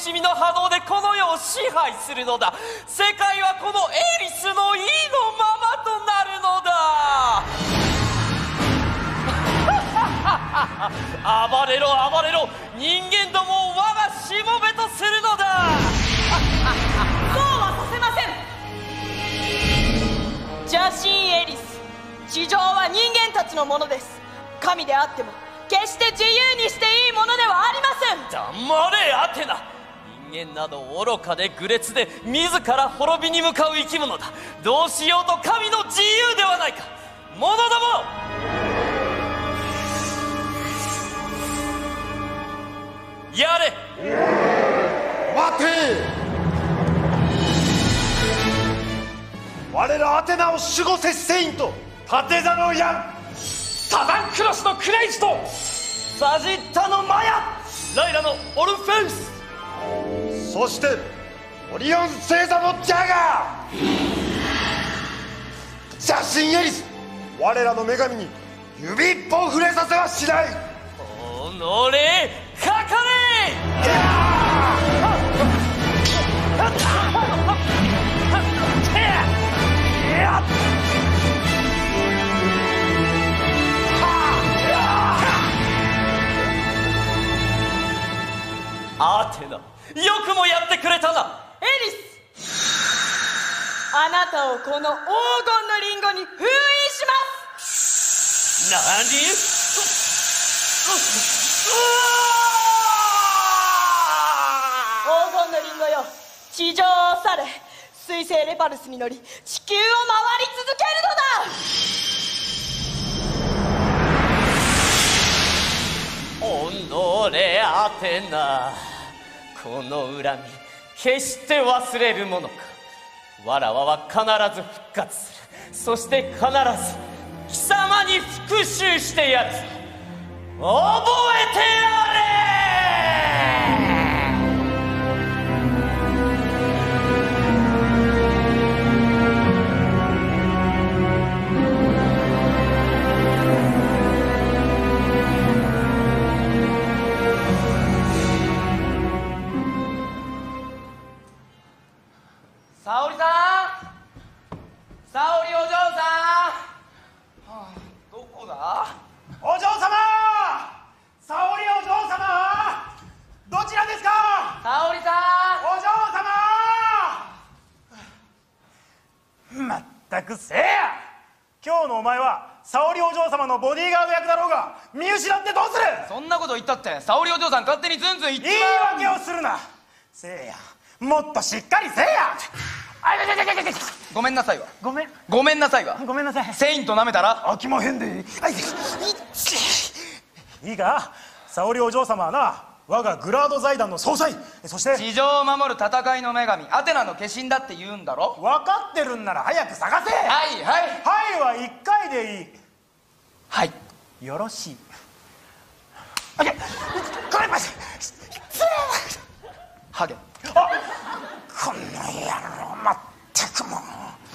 しみの波動でこの世を支配するのだ。世界はこのエリスの意のままとなるのだ。暴れろ暴れろ、人間どもを我がしもべとするのだ。 そうはさせません。邪神エリス、地上は人間たちのものです。神であっても決して自由にしていいものではありません。 黙れアテナ。人間など愚かで愚劣で自ら滅びに向かう生き物だ。どうしようと神の自由ではないか。者ども、やれ。 待て。我らアテナを守護せしセイント立座のヤン、サザンクロスのクレイジとサジッタのマヤ、 ライラのオルフェウス、 そしてオリオン星座のジャガー、邪神エリス、我らの女神に指一本触れさせはしない。 おのれかかれ。アテナ、よくもやってくれたな。 エリス、あなたをこの黄金のリンゴに封印します。 何？ 黄金のリンゴよ、地上を去れ。水星レパルスに乗り地球を回り続けるのだ。おのれアテナ、この恨み決して忘れるものか。わらわは必ず復活する。そして必ず貴様に復讐してやるぞ。覚えてやれ。 沙織さん、沙織お嬢さん、はあ、どこだ。 お嬢様、沙織お嬢様、どちらですか。 沙織さお嬢様。まったくせいや。今日のお前は沙織お嬢様のボディーガード役だろうが見失ってどうする。 ん、そんなこと言ったって沙織お嬢さん勝手にズンズン言っち言いまう。 訳をするな。せいや、もっとしっかりせいや。 ごめんなさいわ。 ごめん、 ごめんなさいわ。 ごめんなさい。 セイント舐めたら飽きまへんで。いいか、沙織お嬢様はな、我がグラード財団の総裁、そして地上を守る戦いの女神アテナの化身だって言うんだろ。 分かってるんなら早く探せ。 はいはいはいは1回でいい。 はい。 よろしい。あげ、これましハゲ。 あ、こんな野郎、まったくもう。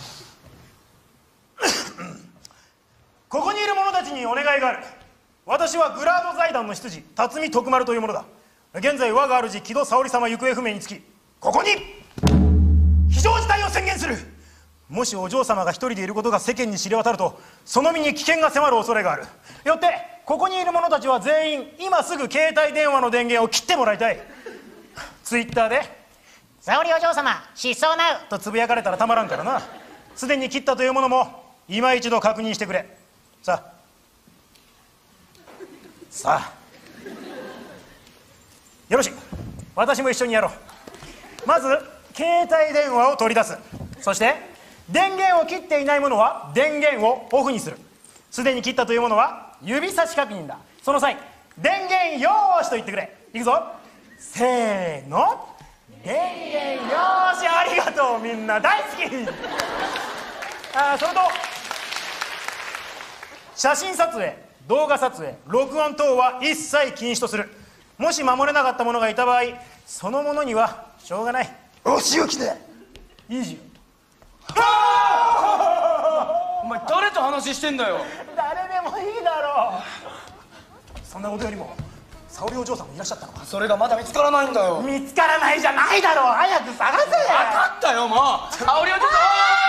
ここにいる者たちにお願いがある。私はグラード財団の執事辰巳徳丸というものだ。現在我が主木戸沙織様行方不明につき、ここに非常事態を宣言する。もしお嬢様が一人でいることが世間に知れ渡ると、その身に危険が迫る恐れがある。よってここにいる者たちは全員今すぐ携帯電話の電源を切ってもらいたい。ツイッターで「沙織お嬢様失踪なう」とつぶやかれたらたまらんからな。すでに切ったというものも今一度確認してくれ。さあよろしい、私も一緒にやろう。まず携帯電話を取り出す。そして電源を切っていないものは電源をオフにする。すでに切ったというものは指差し確認だ。その際電源よーしと言ってくれ。いくぞ、せーの、電源よーし。ありがとう、みんな大好き。それと写真撮影、動画撮影、録音等は一切禁止とする。もし守れなかった者がいた場合、その者にはしょうがないお仕置きだ。いいじゃん。 お前誰と話してんだよ。 誰でもいいだろう。そんなことよりも沙織お嬢さんもいらっしゃったのか。 それがまだ見つからないんだよ。 見つからないじゃないだろう。早く探せ。 分かったよ、もう。沙織お嬢さん。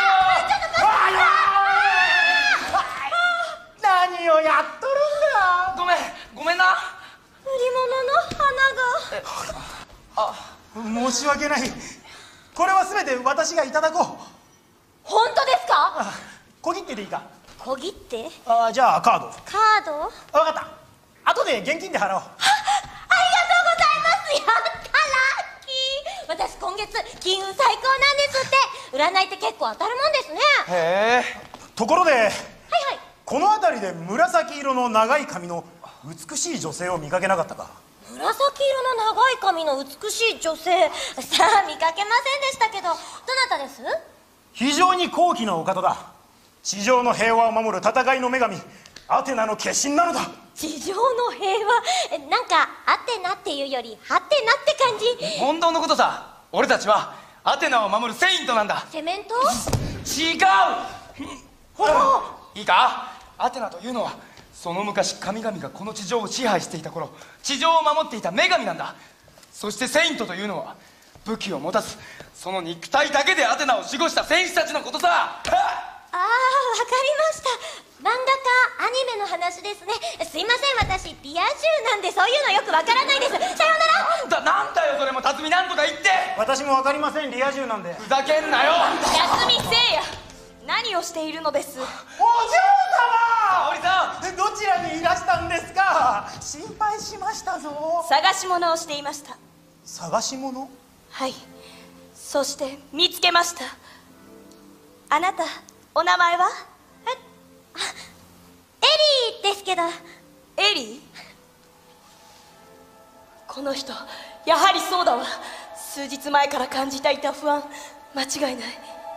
何をやっとるんだ。 ごめんな。 売り物の花が。 申し訳ない。これは全て私がいただこう。 本当ですか？ 小切手でいいか。 小切手？ じゃあカード。 カード？ 分かった。後で現金で払おう。 ありがとうございます。やったラッキー。私今月金運最高なんですって。占いって結構当たるもんですね。 へえ。 ところで、 はいはい。 この辺りで紫色の長い髪の美しい女性を見かけなかったか。 紫色の長い髪の美しい女性。さあ見かけませんでしたけど、どなたです？ 非常に高貴なお方だ。地上の平和を守る戦いの女神アテナの化身なのだ。 地上の平和。なんかアテナっていうよりハテナって感じ。 本当のことさ。俺たちはアテナを守るセイントなんだ。 セメント？ 違う。いいか、アテナというのはその昔神々がこの地上を支配していた頃、地上を守っていた女神なんだ。そしてセイントというのは武器を持たずその肉体だけでアテナを守護した戦士たちのことさ。 ああ、わかりました。漫画かアニメの話ですね。すいません、私リア充なんでそういうのよくわからないです。さようなら。 なんだよそれも。辰巳なんとか言って。 私も分かりません。リア充なんで。 ふざけんなよ。 休みせいや。何をしているのです？ お嬢沙織さん。 様、どちらにいらしたんですか。心配しましたぞ。 探し物をしていました。 探し物？ はい、そして見つけました。あなたお名前は？エリーですけど。エリー？この人やはりそうだわ。数日前から感じていた不安、間違いない。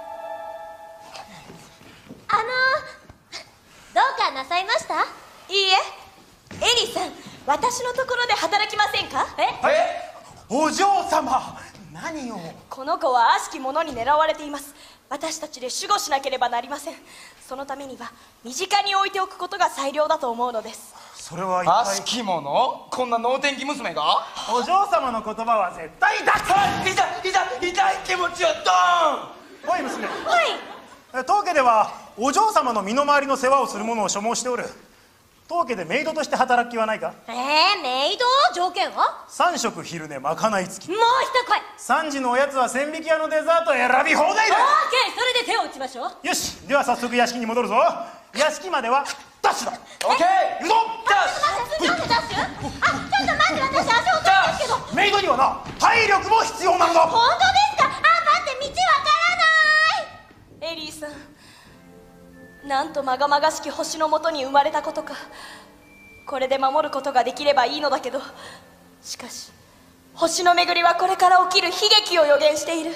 どうかなさいました？いいえ。エリーさん、私のところで働きませんか？ お嬢様、何を。 この子は悪しき者に狙われています。私たちで守護しなければなりません。そのためには身近に置いておくことが最良だと思うのです。 それは一悪し体。 き者？こんな能天気娘が？ お嬢様の言葉は絶対だ。 痛い気持ちをドーン。 おい娘。 はい。 当家ではお嬢様の身の回りの世話をする者を所望しておる。当家でメイドとして働く気はないか。 メイド？条件は 3食昼寝まかない付き。 もう一声。 3時のおやつは千匹屋のデザート選び放題だ。 オーケー、それで手を打ちましょう。 よし、では早速屋敷に戻るぞ。屋敷まではダッシュだ。 オッケー。 行くぞ。 なんでダッシュ？ちょっと待って、私足遅いんですけど。 メイドにはな、体力も必要なのだ。 本当ですか？待って、道わからない。エリーさん、なんとまがまがしき星のもとに生まれたことか。これで守ることができればいいのだけど、しかし星の巡りはこれから起きる悲劇を予言している。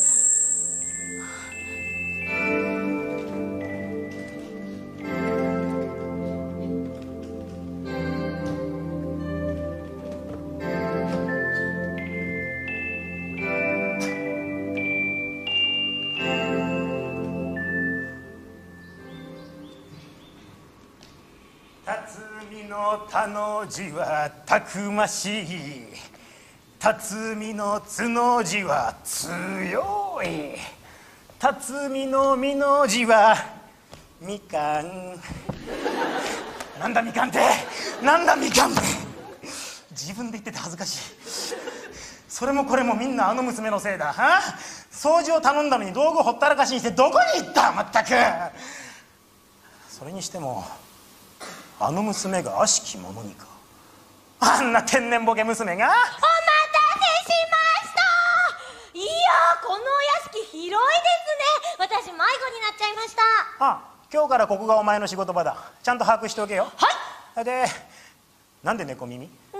辰巳の田の字はたくましい。辰巳のつの字は強い。辰巳のみの字はみかん。なんだみかんって、なんだみかんって。自分で言ってて恥ずかしい。それもこれもみんなあの娘のせいだ。掃除を頼んだのに道具をほったらかしにしてどこに行った。まったく。それにしてもあの娘が悪しき者にか。あんな天然ボケ娘が。 お待たせしました。いやー、このお屋敷広いですね。私迷子になっちゃいました。 今日からここがお前の仕事場だ。ちゃんと把握しておけよ。 はい。 で、なんで猫耳？ にゃ、お嫌い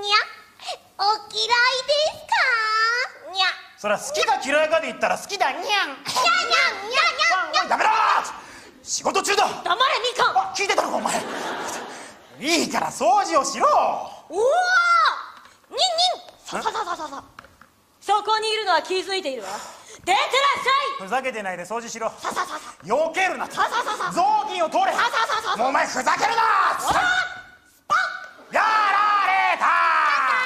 ですか？にゃ。 そりゃ好きか嫌いかで言ったら好きだ。にゃん。にゃにゃんにゃにゃにゃ。ダメだ。仕事中だ。 黙れみかん。 聞いてたのかお前。いいから掃除をしろ。 おお、ニンニン。さそこにいるのは気づいているわ。出てらっしゃい。 ふざけてないで掃除しろ。 さよけるな。雑巾を通れ。もうお前ふざけるな。やられた。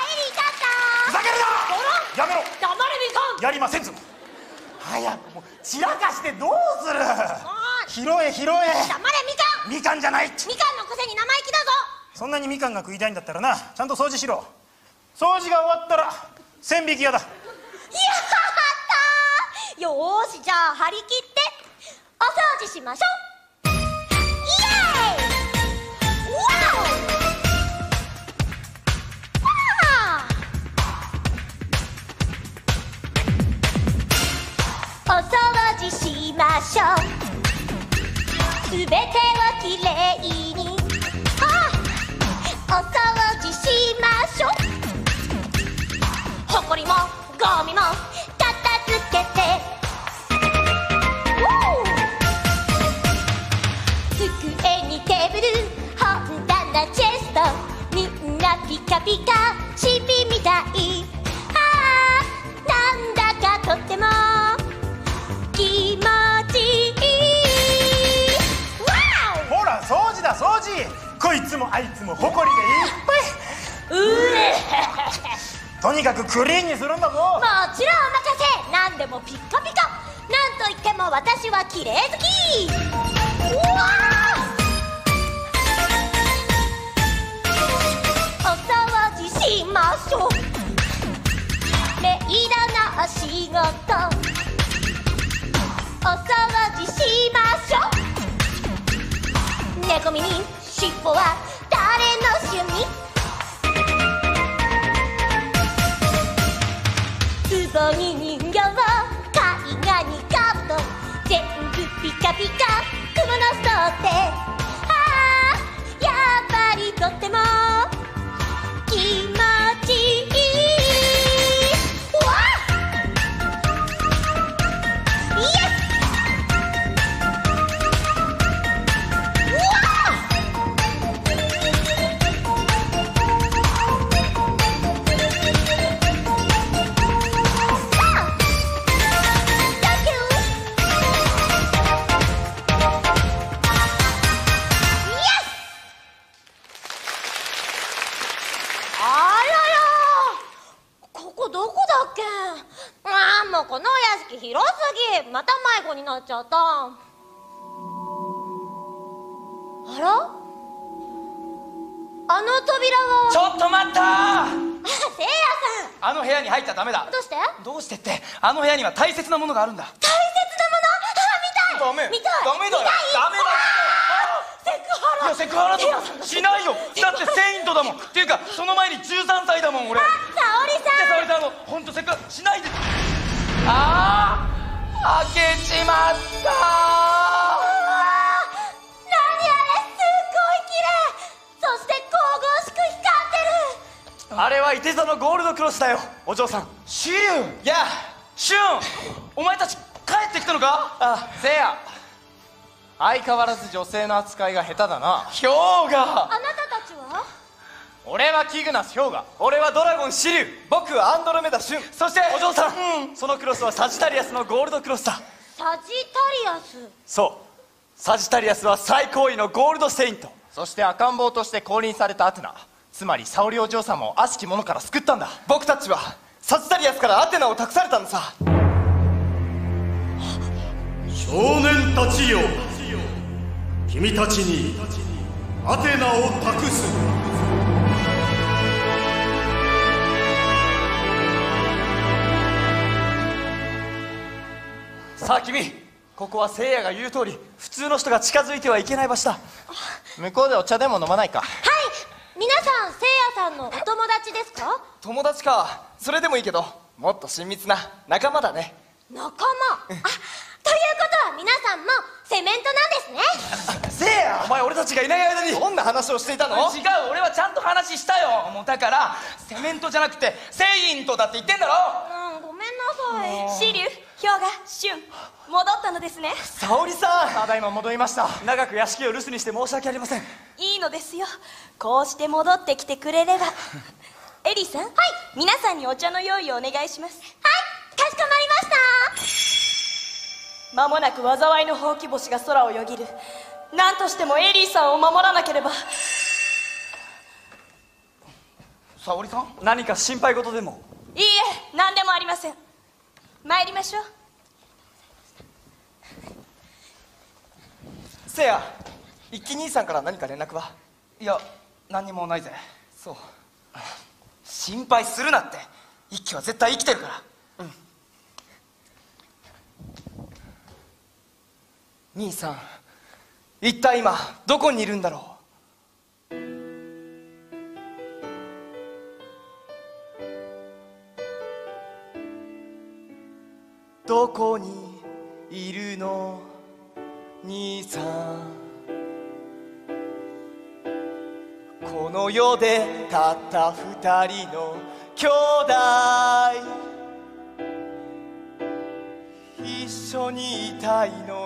やりませんぞ。早くもう散らかしてどうする。拾え拾え。 黙れみかん。 みかんじゃない。 みかんのくせに生意気だぞ。 そんなにみかんが食いたいんだったらな、ちゃんと掃除しろ。掃除が終わったら千匹屋だ。 やったー。よーし、じゃあ張り切ってお掃除しましょう。イエーイ。わお。お掃除しましょう。すべてをきれいに。お掃除しましょう。ほこりもゴミも片付けて。机にテーブル、本棚、チェスト、みんなピカピカ、シピみたい。なんだかとっても気持ちいい。 ほら掃除だ掃除。こいつもあいつもほこりでいっぱい。とにかくクリーンにするんだぞ。 もちろんお任せ。何でもピッカピカ。なんといっても私は綺麗好き。うわお掃除しましょう。メイドのお仕事お掃除しましょう。猫耳尻尾は誰の趣味。つぼに人形、絵画にカブト、全部ピカピカ、雲の巣って。やっぱりとっても気持ちいい。わっイエス。もうこのお屋敷広すぎ。また迷子になっちゃった。あら、あの扉は。 ちょっと待った。 せいやさあの部屋に入っちゃダメだ。 ん。どうして？ どうしてって、あの部屋には大切なものがあるんだ。 大切なもの。見たい。 ダメ見たい。 ダメだよ。ダメだ。 セクハラ。 いやセクハラとかしないよ。だってセイントだもん。っていうかその前に13歳だもん俺。 沙織さん。 沙織さん本当セクハラしないで。ああ、開けちまった。 何あれ、すっごい綺麗。そして神々しく光ってる。 あれは伊手座のゴールドクロスだよお嬢さん。シリュウ。いやシュン、お前たち帰ってきたのか。 あ、せいや、相変わらず女性の扱いが下手だな。 ヒョウガ。 あなたたちは？ 俺はキグナス氷河。 俺はドラゴンシリュウ。 僕はアンドロメダシュン。 そしてお嬢さん、そのクロスはサジタリアスのゴールドクロスだ。 サジタリアス。 そう、サジタリアスは最高位のゴールドセイント。 そして赤ん坊として降臨されたアテナ、つまり沙織お嬢様を悪しき者から救ったんだ。 僕たちはサジタリアスからアテナを託されたんださ。 少年たちよ、君たちにアテナを託す。 さあ君、ここは聖夜が言う通り普通の人が近づいてはいけない場所だ。 向こうでお茶でも飲まないか。 はい、皆さんせいやさんのお友達ですか？ 友達か。それでもいいけどもっと親密な仲間だね。 仲間。ということは皆さんもセメントなんですね。 せいや、お前俺たちがいない間にどんな話をしていたの？ 違う、俺はちゃんと話したよ。もうだからセメントじゃなくてセイントだって言ってんだろ。 ごめんなさい。シリュウ、ヒョウガ、シュン、戻ったのですね。 沙織さん、 ただいま戻りました。 長く屋敷を留守にして申し訳ありません。 いいのですよ。こうして戻ってきてくれれば。エリーさん、はい、皆さんにお茶の用意をお願いします。はい、かしこまりました。間もなく災いのほうき星が空をよぎる。何としてもエリーさんを守らなければ。 沙織さん、何か心配事でも？ いいえ、何でもありません。 参りましょう。 せや、一輝兄さんから何か連絡は？いや、何にもないぜ。そう、心配するなって。一輝は絶対生きてるから。うん。兄さん、一体今どこにいるんだろう。どこにいるの兄さん。この世でたった二人の兄弟、一緒にいたいの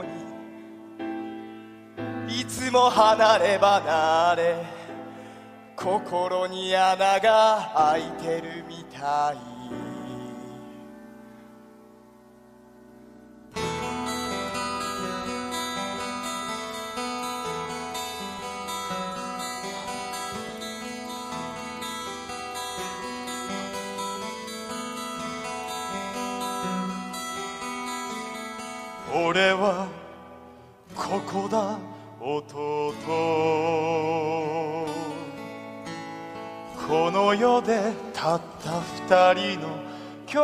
にいつも離れ離れ、心に穴が開いてるみたい。 俺はここだ弟、この世でたった二人の兄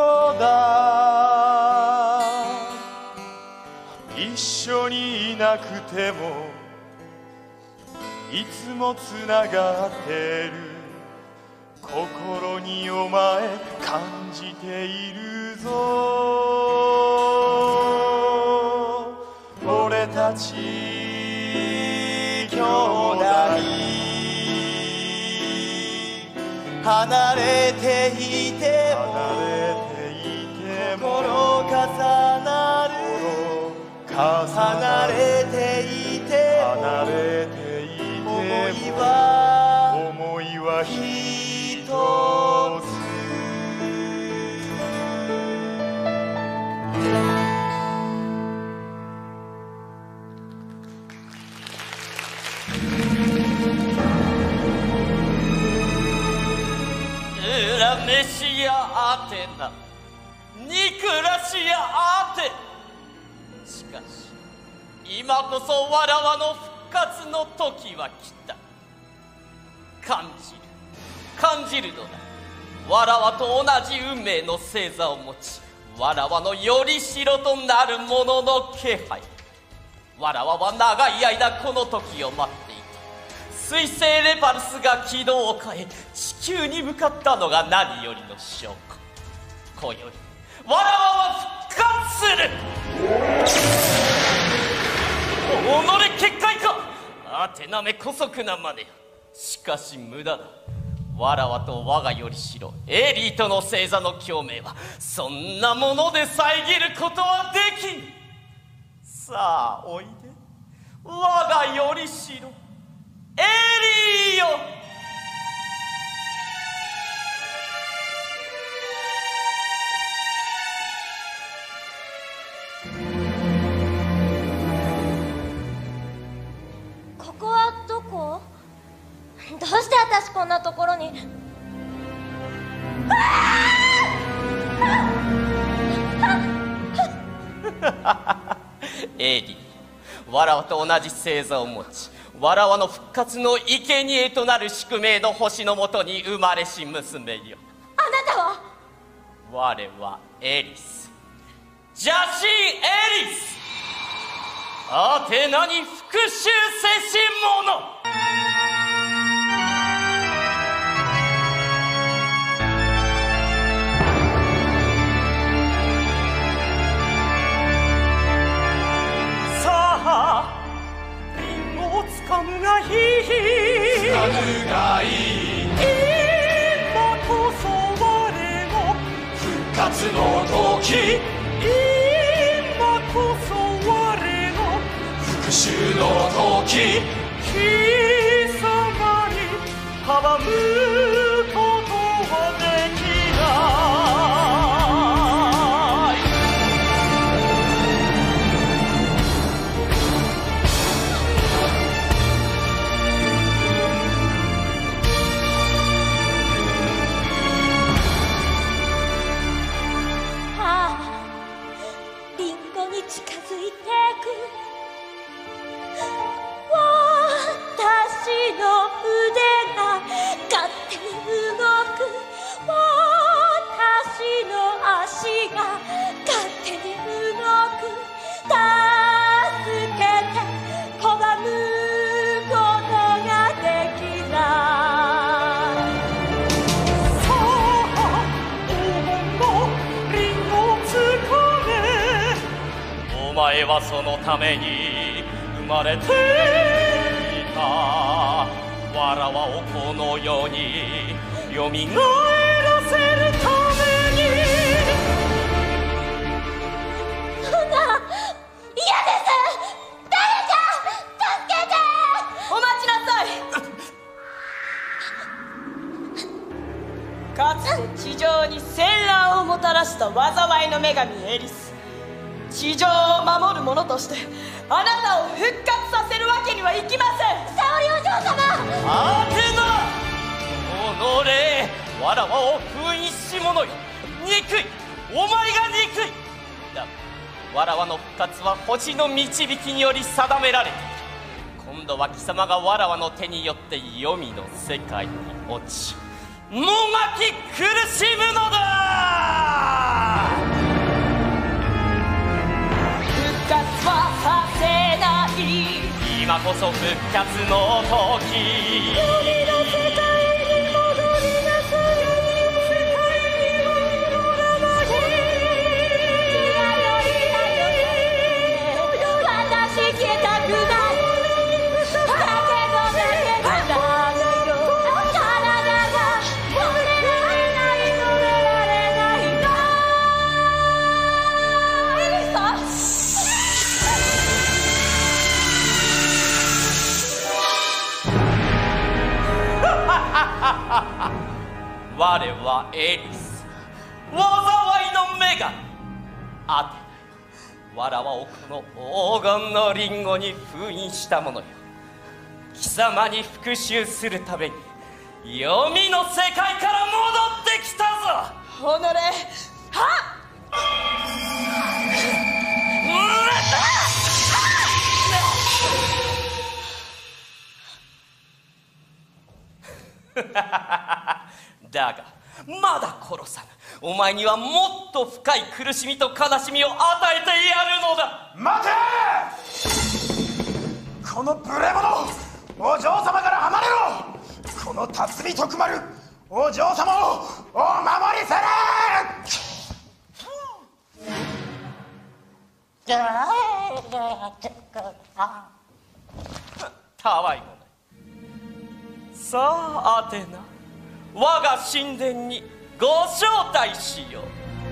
弟、一緒にいなくてもいつもつながってる、心にお前感じているぞ。俺たち兄弟、 離れていても心重なる、離れていても思いは一つ。 恨めしやアテナ、憎らしやアテ。しかし今こそわらわの復活の時は来た。感じるのだ。わらわと同じ運命の星座を持ち、わらわのよりしろとなる者の気配。わらわは長い間この時を待っていた。水星レパルスが軌道を変え地球に向かったのが何よりの証拠。今宵わらわは復活する。己結界か。アテナめ姑息なまでよ。しかし無駄だ。わらわと我がよりしろエリートの星座の共鳴はそんなもので遮ることはできん。さあおいで我がよりしろエリーよ。 ここはどこ？どうして私こんなところに？ エリー、わらわと同じ星座を持ち、わらわの復活の生贄となる宿命の星のもとに生まれし娘よ。 あなたは？ 我はエリス、邪神エリス、アテナに復讐せし者。つかぬがいい、つかぬがいい、今こそ我の復活の時、今こそ我の復讐の時、貴様に阻むことはできない。 はそのために生まれていた。わらわをこの世によみがえらせるために。 そんな嫌です。誰か助けて。お待ちなさい。かつて地上に戦乱をもたらした災いの女神エリス、地上を守る者としてあなたを復活させるわけにはいきません。沙織お嬢様。 アテナ、おのれ、わらわを封印し者よ。憎い、お前が憎い。だがわらわの復活は星の導きにより定められている。今度は貴様がわらわの手によって黄泉の世界に落ちもがき苦しむのだ。 復活はさせない。 今こそ復活の時。 海の世界に戻りなさい。海の世界に戻らない。私消えたくない。だけどね、体が乗れられない乗れられないな。エリサ。 我はエリス、災いの女神アテナ。わらわをこの黄金のリンゴに封印したものよ。貴様に復讐するために黄泉の世界から戻ってきたぞ。 おのれ、はだがまだ殺さぬ。お前にはもっと深い苦しみと悲しみを与えてやるのだ。 待て！この無礼者、お嬢様から離れろ。この辰巳徳丸、お嬢様をお守りせれ。 たわいもない。さあアテナ、我が神殿にご招待しよう。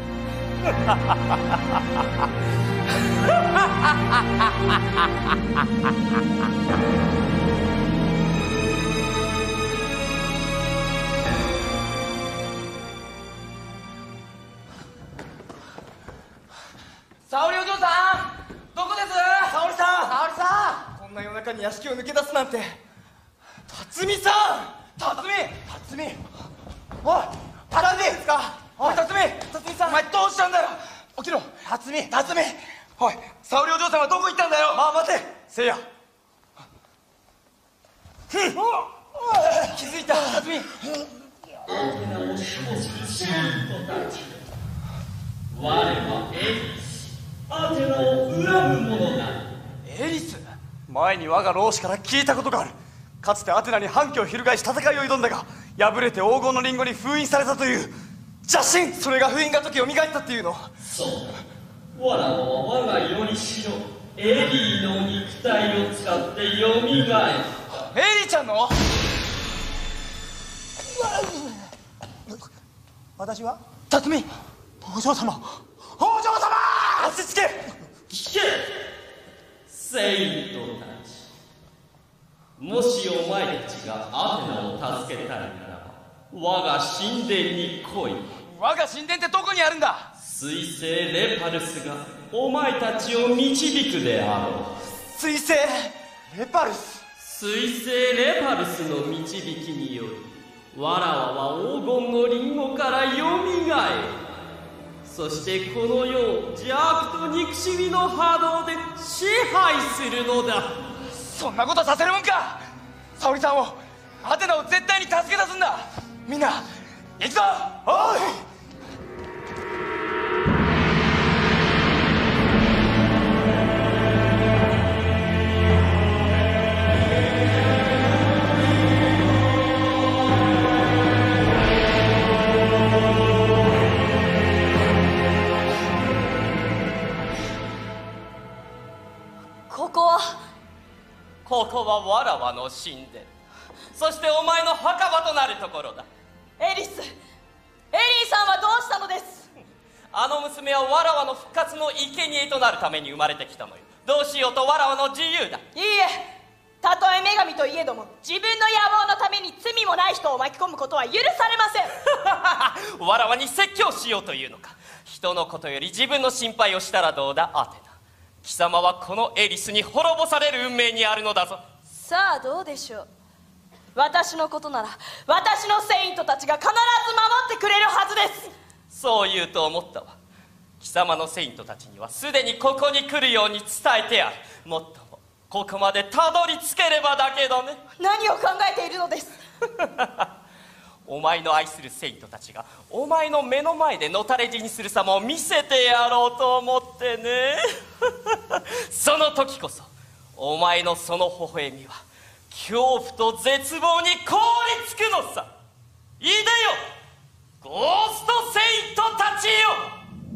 沙織お嬢さん、どこです？沙織さん、沙織さん、こんな夜中に屋敷を抜け出すなんて。辰巳さん、辰巳、おい、辰巳ですか？おい、辰巳さん、お前どうしたんだよ。起きろ、辰巳、おい、沙織お嬢さんはどこ行ったんだよ。待て、せいや。気づいた、辰巳。 我はエリス、アテナを恨む者だ。 エリス？前に我が老子から聞いたことがある。かつてアテナに反旗を翻し戦いを挑んだが、敗れて黄金のリンゴに封印されたという邪神。それが封印が解き蘇ったっていうの。 そう、わらわは我が世にしのエリーの肉体を使ってよみがえった。 エリーちゃんの？ 私は辰巳、 お嬢様、お嬢様、 落ち着け。 聞け、セイントたち。もしお前たちがアテナを助けたいなら我が神殿に来い。 我が神殿ってどこにあるんだ？ 水星レパルスがお前たちを導くであろう。 水星レパルス？ 水星レパルスの導きによりわらわは黄金のリンゴからよみがえる。そしてこの世を邪悪と憎しみの波動で支配するのだ。 そんなことさせるもんか。沙織さんを、アテナを絶対に助け出すんだ。みんな行くぞ。おい。 ここはわらわの神殿、そしてお前の墓場となるところだ。 エリス、エリーさんはどうしたのです？ あの娘はわらわの復活の生贄となるために生まれてきたのよ。どうしようとわらわの自由だ。 いいえ、たとえ女神といえども自分の野望のために罪もない人を巻き込むことは許されません。 わらわに説教しようというのか。人のことより自分の心配をしたらどうだ、アテナ。貴様はこのエリスに滅ぼされる運命にあるのだぞ。 さあどうでしょう。私のことなら私のセイントたちが必ず守ってくれるはずです。 そう言うと思ったわ。貴様のセイントたちにはすでにここに来るように伝えてある。もっともここまでたどり着ければだけどね。 何を考えているのです。 お前の愛するセイントたちがお前の目の前でのたれ死にする様を見せてやろうと思ってね。その時こそお前のその微笑みは恐怖と絶望に凍りつくのさ。いでよゴーストセイントたちよ。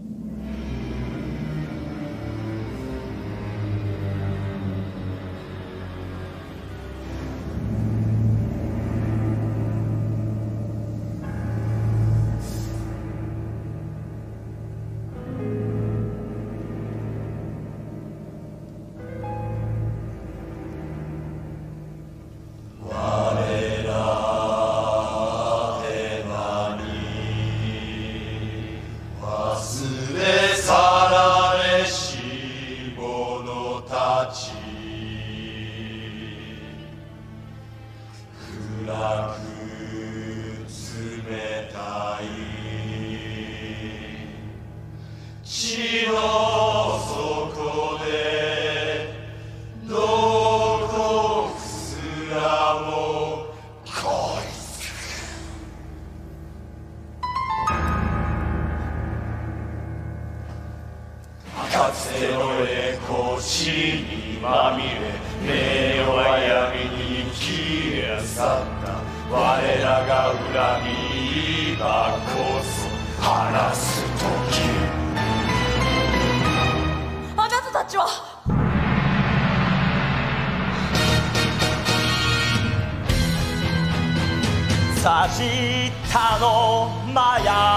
サジッタのマ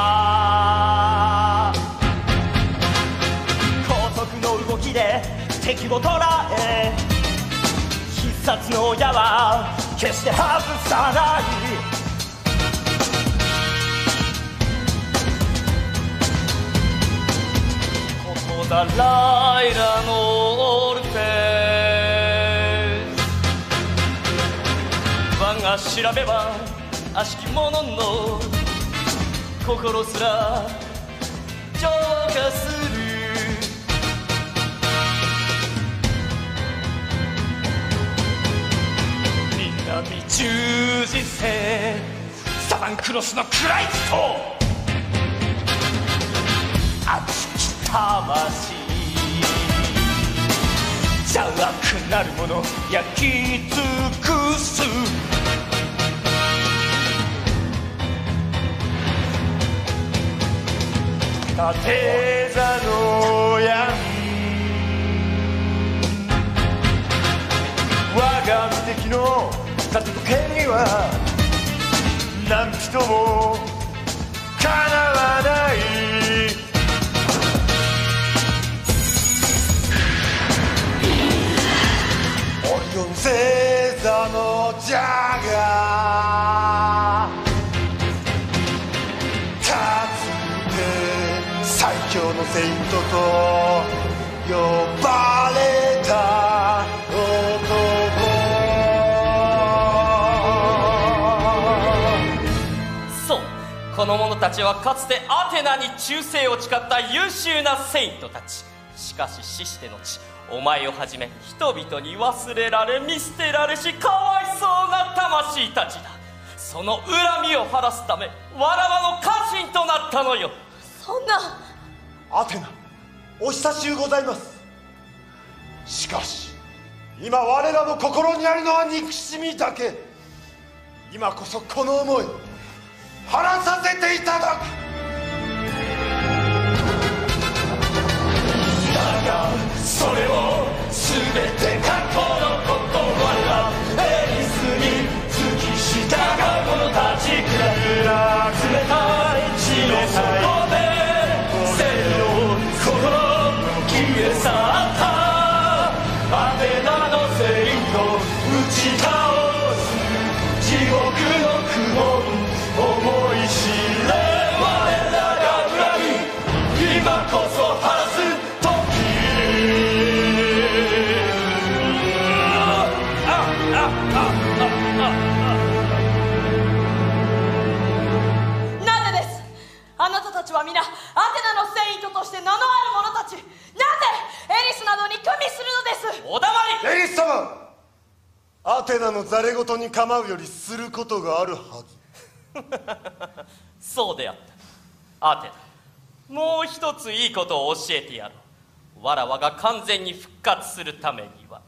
ヤ高速の動きで敵を捉え必殺の矢は決して外さないここだライラのオルフェス我が調べば悪しき者の心すら浄化する南十字星サバンクロスのクライスト熱き魂邪悪なる者焼き尽くす立て座の闇我が無敵の盾と剣には何人もかなわないオリオン星座のジャガー最強のセイントと呼ばれた男そうこの者たちはかつてアテナに忠誠を誓った優秀なセイントたちしかし死してのちお前をはじめ人々に忘れられ見捨てられしかわいそうな魂たちだその恨みを晴らすためわらわの家臣となったのよそんなアテナお久しゅうございますしかし今我らの心にあるのは憎しみだけ今こそこの思い晴らさせていただくだがそれを全てかけ皆アテナのセイントとして名のある者たち、なぜエリスなどに組みするのです。 お黙り。 エリス様、アテナのざれ言に構うよりすることがあるはず。そうであった。アテナ、もう一ついいことを教えてやろう。わらわが完全に復活するためには、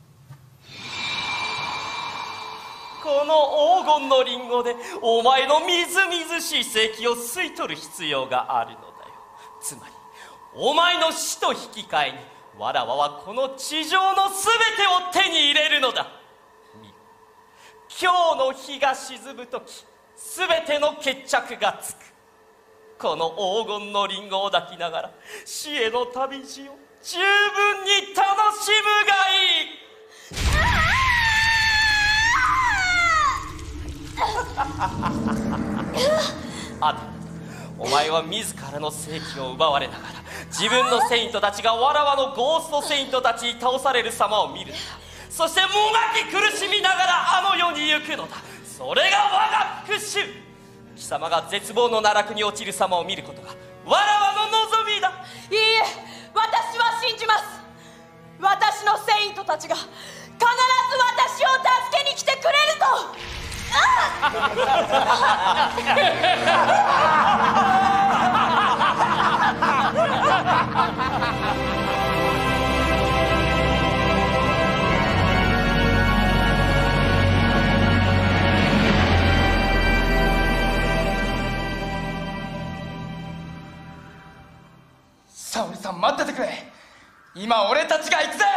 この黄金のリンゴでお前のみずみずしい精気を吸い取る必要があるのだよ。つまりお前の死と引き換えにわらわはこの地上のすべてを手に入れるのだ。見る、今日の日が沈むとき、すべての決着がつく。この黄金のリンゴを抱きながら死への旅路を十分に楽しむがいい。アテナ、お前は自らの生気を奪われながら自分のセイントたちがわらわのゴーストセイントたちに倒される様を見るのだ。そしてもがき苦しみながらあの世に行くのだ。それが我が復讐。貴様が絶望の奈落に落ちる様を見ることがわらわの望みだ。 いいえ、私は信じます。私のセイントたちが必ず私を助けに来てくれると。 沙織さん、待っててくれ。今俺たちが行くぜ。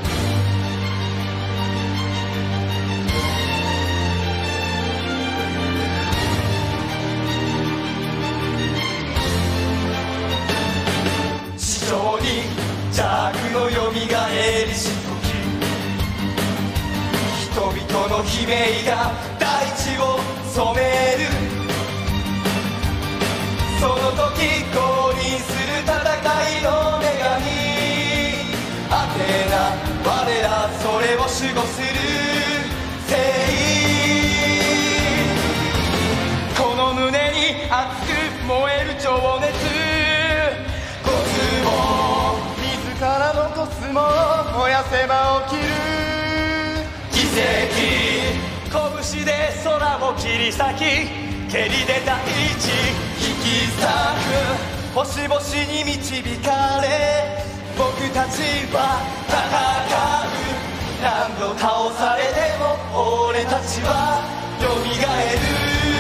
地上に邪悪のよみがえりし時、人々の悲鳴が大地を染める。その時降臨する戦いの女神アテナ、我らそれを守護する聖衣。この胸に熱く燃える情熱、コスモ自らのコスモを燃やせば起きる奇跡、拳で空を切り裂き、蹴りで大地引き裂く。星々に導かれ僕たちは戦う。何度倒されても俺たちはよみがえる。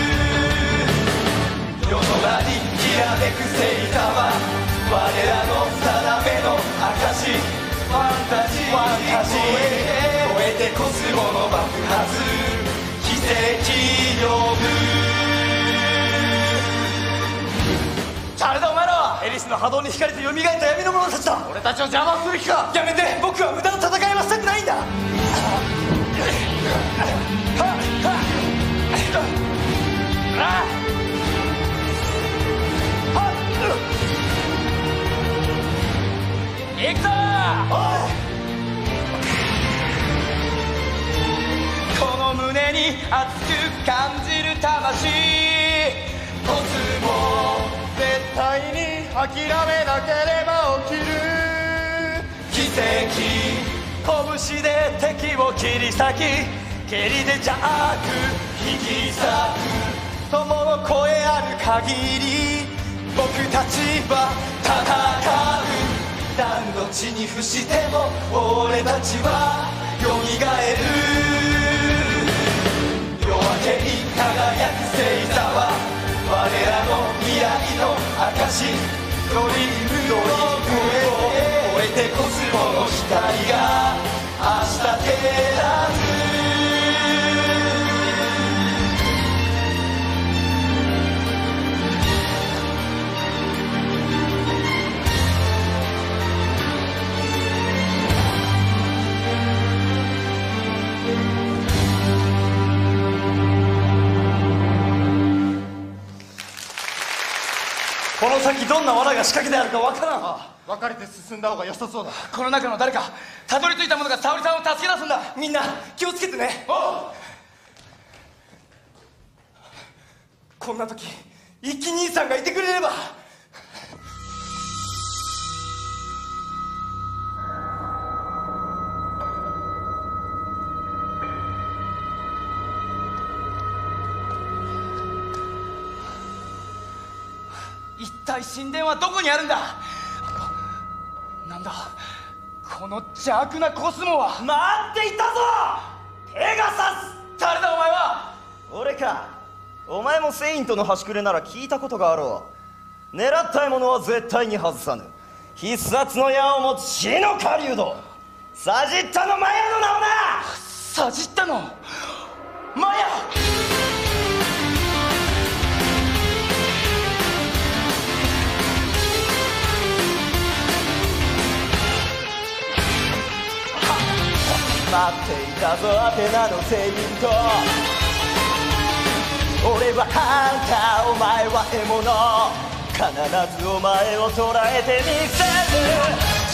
夜空にきらめく星座は我らの定めの証。ファンタジー超えてコスモの爆発、奇跡呼ぶ。誰だお前らは。エリスの波動に惹かれて蘇った闇の者たちだ。俺たちを邪魔する気か。やめて、僕は無駄な戦いはしたくないんだ。行くぞ。この胸に熱く感じる魂、コスモ絶対に諦めなければ起きる奇跡、拳で敵を切り裂き、蹴りで邪悪引き裂く。友の声ある限り僕たちは戦う。何度地に伏しても俺たちはよみがえる。夜明けに輝く星座は我らの未来の証。ドリームを超えてコスモの光が明日照らす。この先どんな罠が仕掛けてあるかわからん。 別れて進んだ方が良さそうだ。 この中の誰かたどり着いた者が沙織さんを助け出すんだ。みんな気をつけてね。こんな時一輝兄さんがいてくれれば。 体神殿はどこにあるんだ。なんだこの邪悪なコスモは。 待っていたぞペガサス。 誰だお前は。 俺か。お前もセイントの端くれなら聞いたことがあろう。狙った獲物は絶対に外さぬ必殺の矢を持つ死の狩人サジッタのマヤの名をな。 サジッタのマヤ。 待っていたぞアテナのセイント。俺はハンターお前は獲物必ずお前を捕らえてみせる。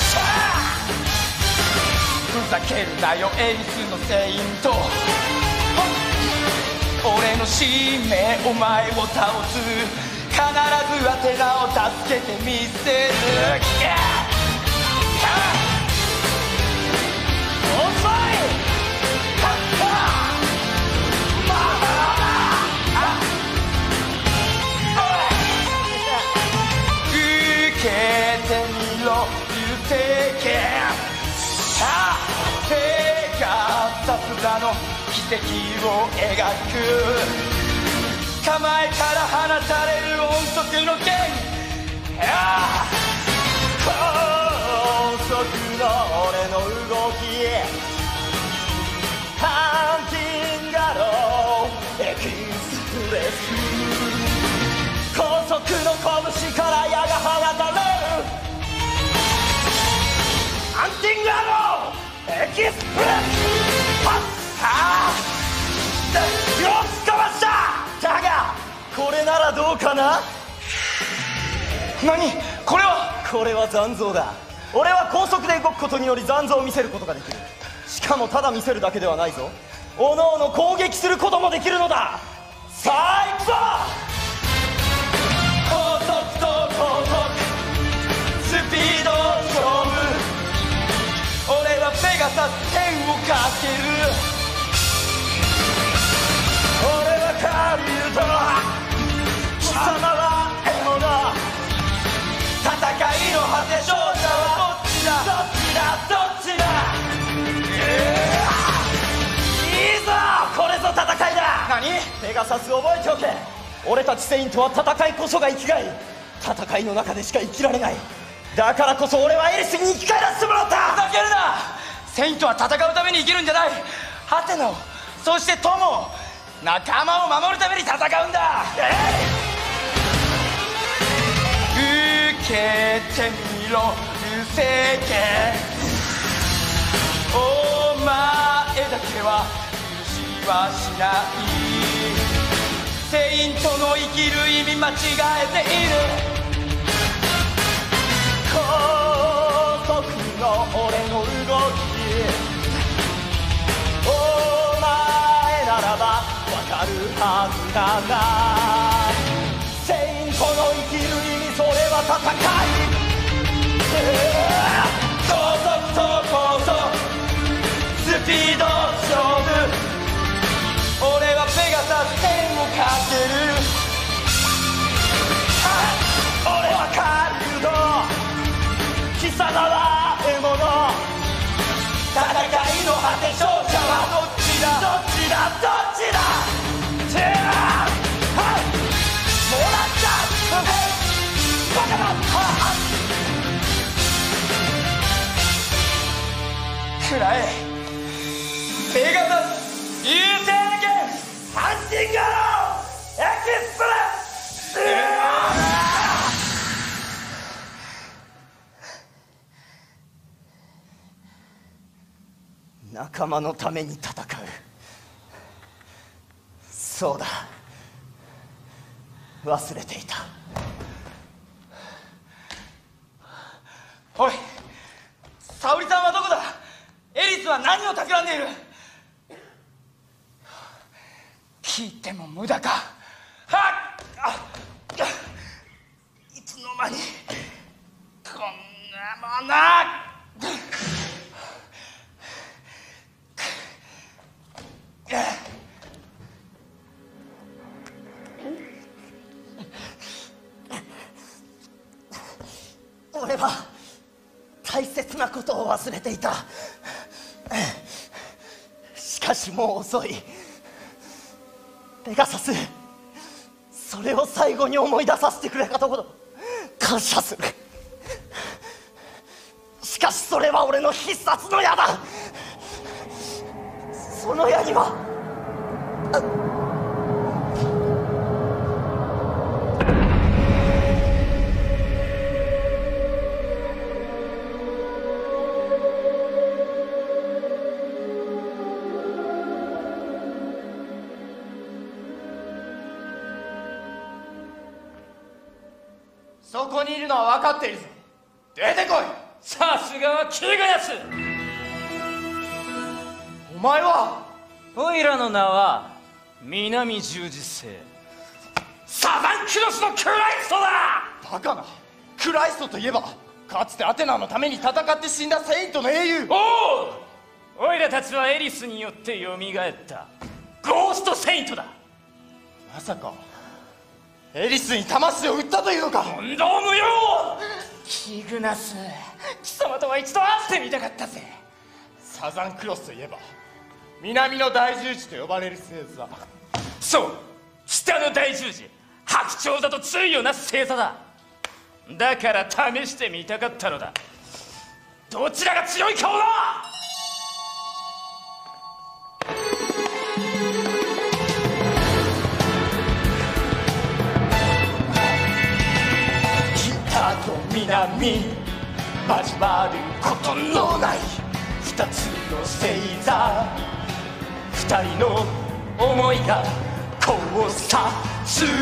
ふざけるなよエリスのセイント。俺の使命お前を倒す。必ずアテナを助けてみせる。受けてみろ流星剣。ペガサスだの奇跡を描く。構えから放たれる音速の剣。 高速の俺の動きハンティンガローエキスプレス。高速の拳から矢が放たれる。ハンティンガローエキスプレス。よっかました。だがこれならどうかな。 何これは。 これは残像だ。俺は高速で動くことにより残像を見せることができる。しかもただ見せるだけではないぞ。おのおの攻撃することもできるのだ。さあ行くぞ。高速と高速スピード勝負。 俺はペガサス剣をかける。 俺は狩人貴様は獲物。戦いの果て勝者はどっちだどっちだどっちだ。いいぞこれぞ戦いだ。 何。 ペガサス覚えておけ。俺たちセイントは戦いこそが生きがい。戦いの中でしか生きられない。だからこそ俺はエリスに生き返らせてもらった。 ふざけるな。セイントは戦うために生きるんじゃない。ハテナをそして友を仲間を守るために戦うんだ。受けてみろ流星剣。お前だけは許しはしない。セイントの生きる意味間違えている。 高速の俺の動きお前ならばわかるはずだな。セイントの生きる意味それは戦い。高速と高速スピード勝負。 俺はペガサス剣をかける。 俺は狩人貴様は獲物。戦いの果て勝者はどっちだどっちだどっちだ。もらったバカだ。 くらえペガサス流星剣。 ハンティングエキスプレス。仲間のために戦う。そうだ忘れていた。 おい沙織さんはどこだ。エリスは何を企んでいる。聞いても無駄か。はっいつの間にこんなもの。 切なことを忘れていた。しかしもう遅い。ペガサス、それを最後に思い出させてくれたところ感謝する。しかしそれは俺の必殺の矢だ。その矢にはそこにいるのは分かっているぞ。出てこい。 さすがはキグナス。 お前は。 おいらの名は南十字星サザンクロスのクライストだ。 バカな。クライストといえばかつてアテナのために戦って死んだセイントの英雄。 おいらたちはエリスによってよみがえったゴーストセイントだ。 まさかエリスに魂を売ったというのか。 問答無用。キグナス、貴様とは一度会ってみたかったぜ。 サザンクロスといえば南の大十字と呼ばれる星座だ。 そう、北の大十字白鳥座と対をなす星座だ。だから試してみたかったのだ。どちらが強いかをな。 北と南交わることのない二つの星座、二人の思いが交差する。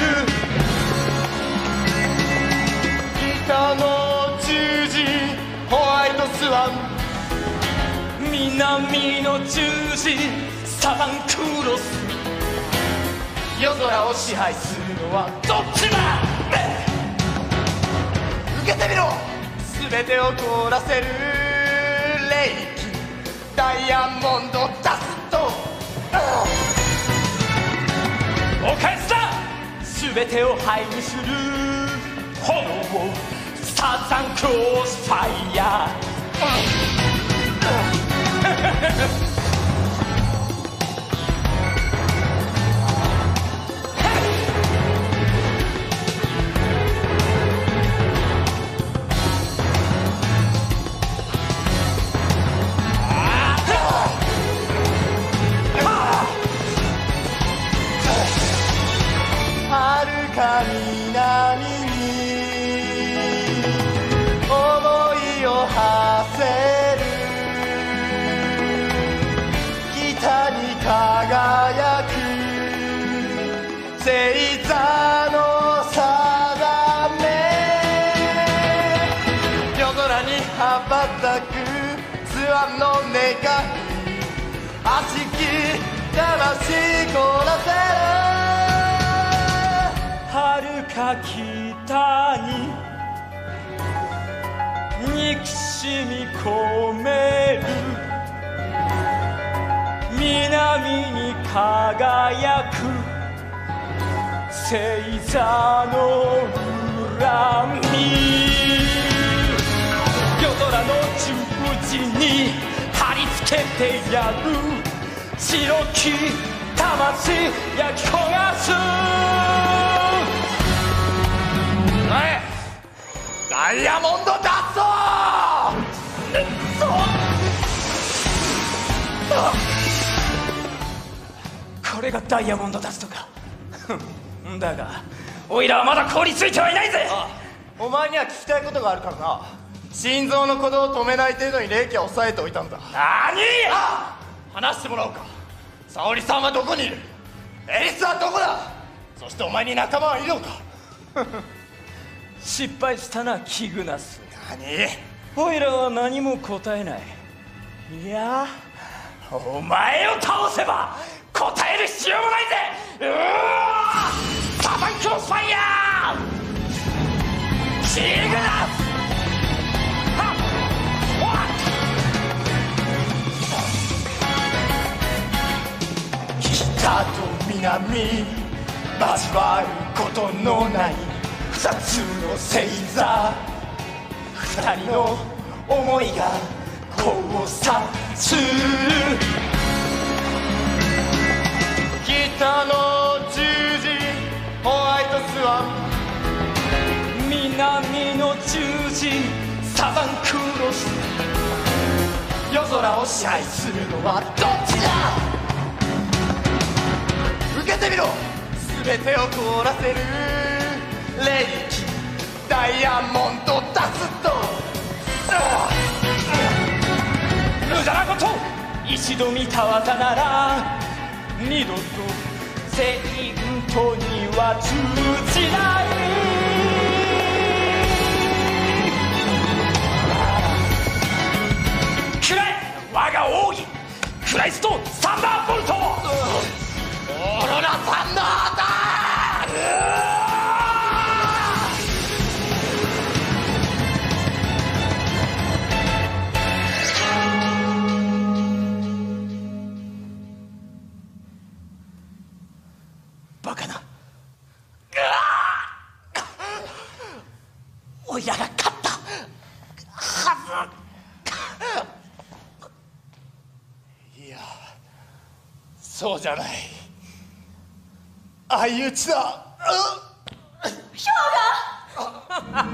北の十字ホワイトスワン、 南の十字サザンクロス。 夜空を支配するのはどっちだ。 受けてみろ。全てを凍らせる霊気ダイヤモンドダスト。 お返しだ。全てを灰にする炎をサザンクロスファイヤー。 はるか南に思いを馳せる、北に輝く星座の定め、夜空に羽ばたくスワンの願い、悪しき魂凍らせる。 遥か北に憎しみ込める、南に輝く星座の恨み、夜空の十字に貼り付けてやる、白き魂焼き焦がす。 ダイヤモンドダスト。 これがダイヤモンドダストか。だがオイラはまだ凍りついてはいないぜ。 お前には聞きたいことがあるからな。心臓の鼓動を止めない程度に霊気を抑えておいたんだ。 何。 話してもらおうか。沙織さんはどこにいる。エリスはどこだ。そしてお前に仲間はいるのか。 失敗したなキグナス。 何。 オイラは何も答えない。いやお前を倒せば答える必要もないぜ。サザンクロスファイヤーキグナス。 北と南交わることのない二つの星座、二人の思いが交差する。 北の十字ホワイトスワン、 南の十字サザンクロス。夜空を支配するのはどっちだ。 受けてみろ、全てを凍らせる霊気ダイヤモンドダスト。 無駄なこと一度見た技なら二度とセイントには通じない。くらえ我が奥義クライストサンダーボルト。 オーロラサンダーだ。 バカな。おいらが勝ったはず。いや、そうじゃない。相打ちだ。 ヒョウ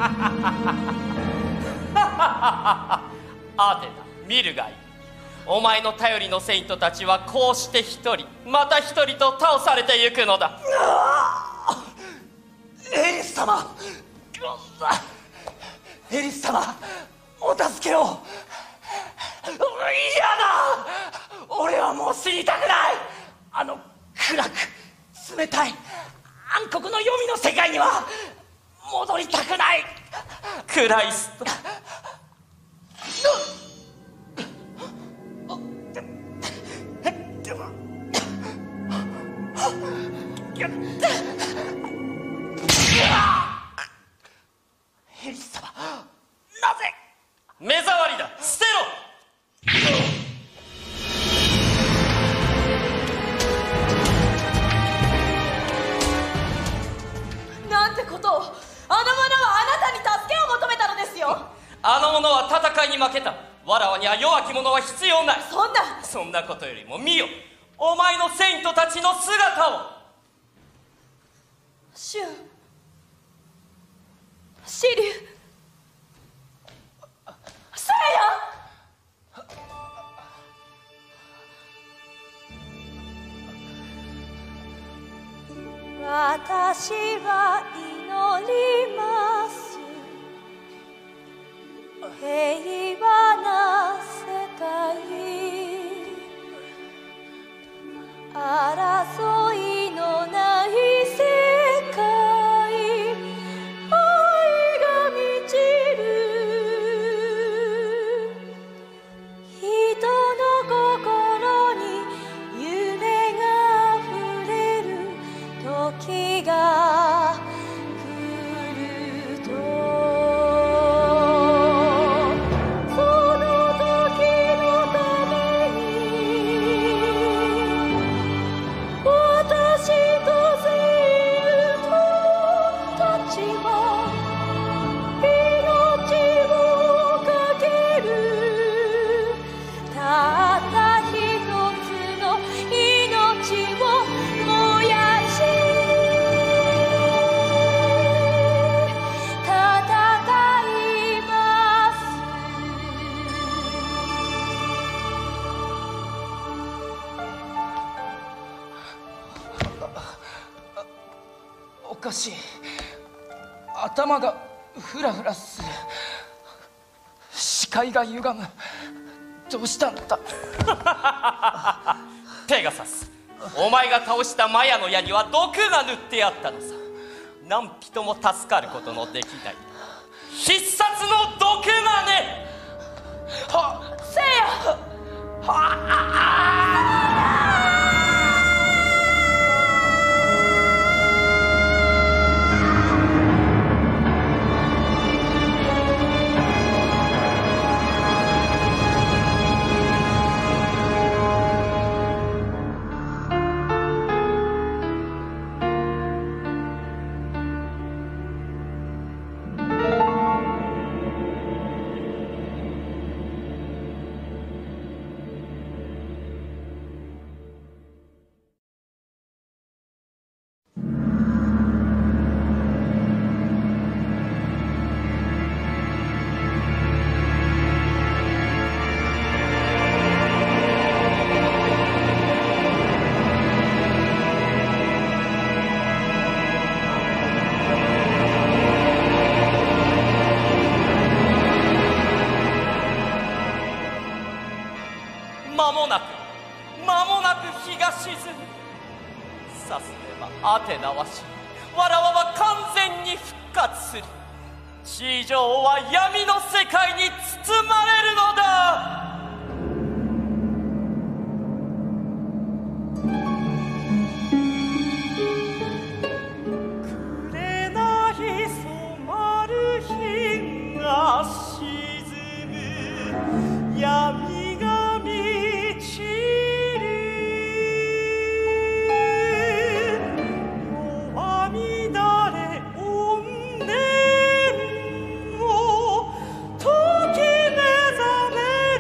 ガアテナ、見るがいい。お前の頼りのセイントたちはこうして一人また一人と倒されてゆくのだ。 エリス様、エリス様、お助けを。嫌だ、俺はもう死にたくない。あの暗く冷たい暗黒の黄泉の世界には戻りたくない。 クライスト、 エリス様、なぜ。 目障りだ、捨てろ。 なんてことを。あの者はあなたに助けを求めたのですよ。 あの者は戦いに負けた。わらわには弱き者は必要ない。 そんなことよりも見よ、お前のセイントたちの姿を。 シュン、シリュウ、セイヤ。私は祈ります。平和な世界、争いのない世界、愛が満ちる。人の心に夢があふれる時が来ると、その時のために私と生徒たちは命をかける。たった一つの命を燃やし戦います。 おかしい、頭がフラフラする、視界が歪む。どうしたんだ。 ペガサス、お前が倒したマヤの矢には毒が塗ってあったのさ。何人も助かることのできない必殺の毒がね。 せいや、 間もなく日が沈む。さすればアテナは死に、わらわは完全に復活する。地上は闇の世界に包まれるのだ。紅染まる日が沈む、闇が満ちる。弱みだれ怨念を解き目覚め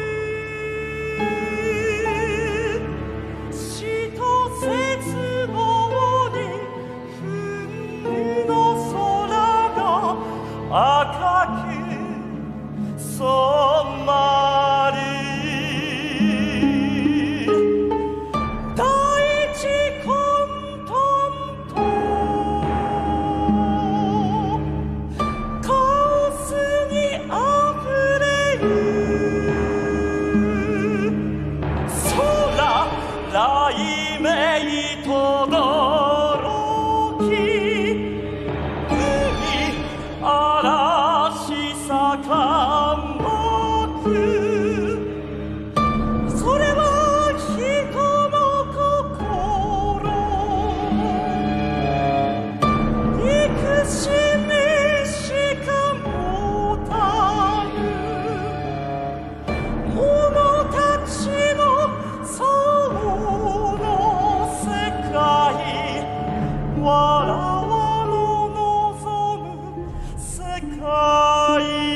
る。死と絶望に冬の空が赤く染まる。大地混沌とカオスにあふれる。空雷鳴とどろき、海嵐さまく。それは人の心、憎しみしか持たぬ者たちの想の世界、わらわの望む世界。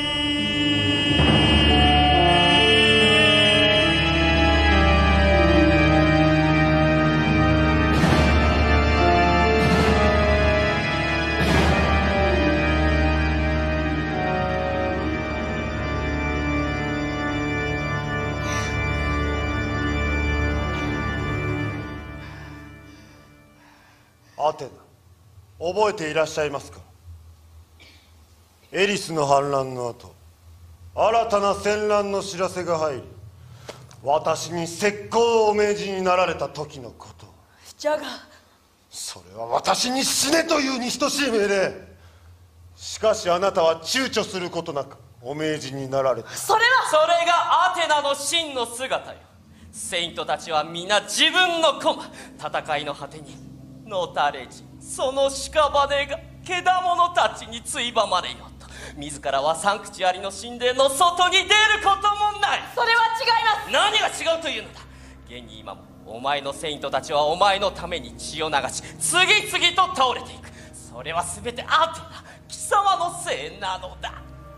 アテナ、覚えていらっしゃいますか？エリスの反乱の後、新たな戦乱の知らせが入り、私に石膏をお命じになられた時のこと。 じゃがそれは私に死ねというに等しい命令。しかしあなたは躊躇することなくお命じになられた。 それがアテナの真の姿よ。セイントたちは皆自分の駒、戦いの果てにのたれ死、その屍が獣たちについばまれようと、自らはサンクチュアリの神殿の外に出ることもない。 それは違います。 何が違うというのだ。現に今もお前のセイントたちはお前のために血を流し、次々と倒れていく。それは全てアテナ、貴様のせいなのだ。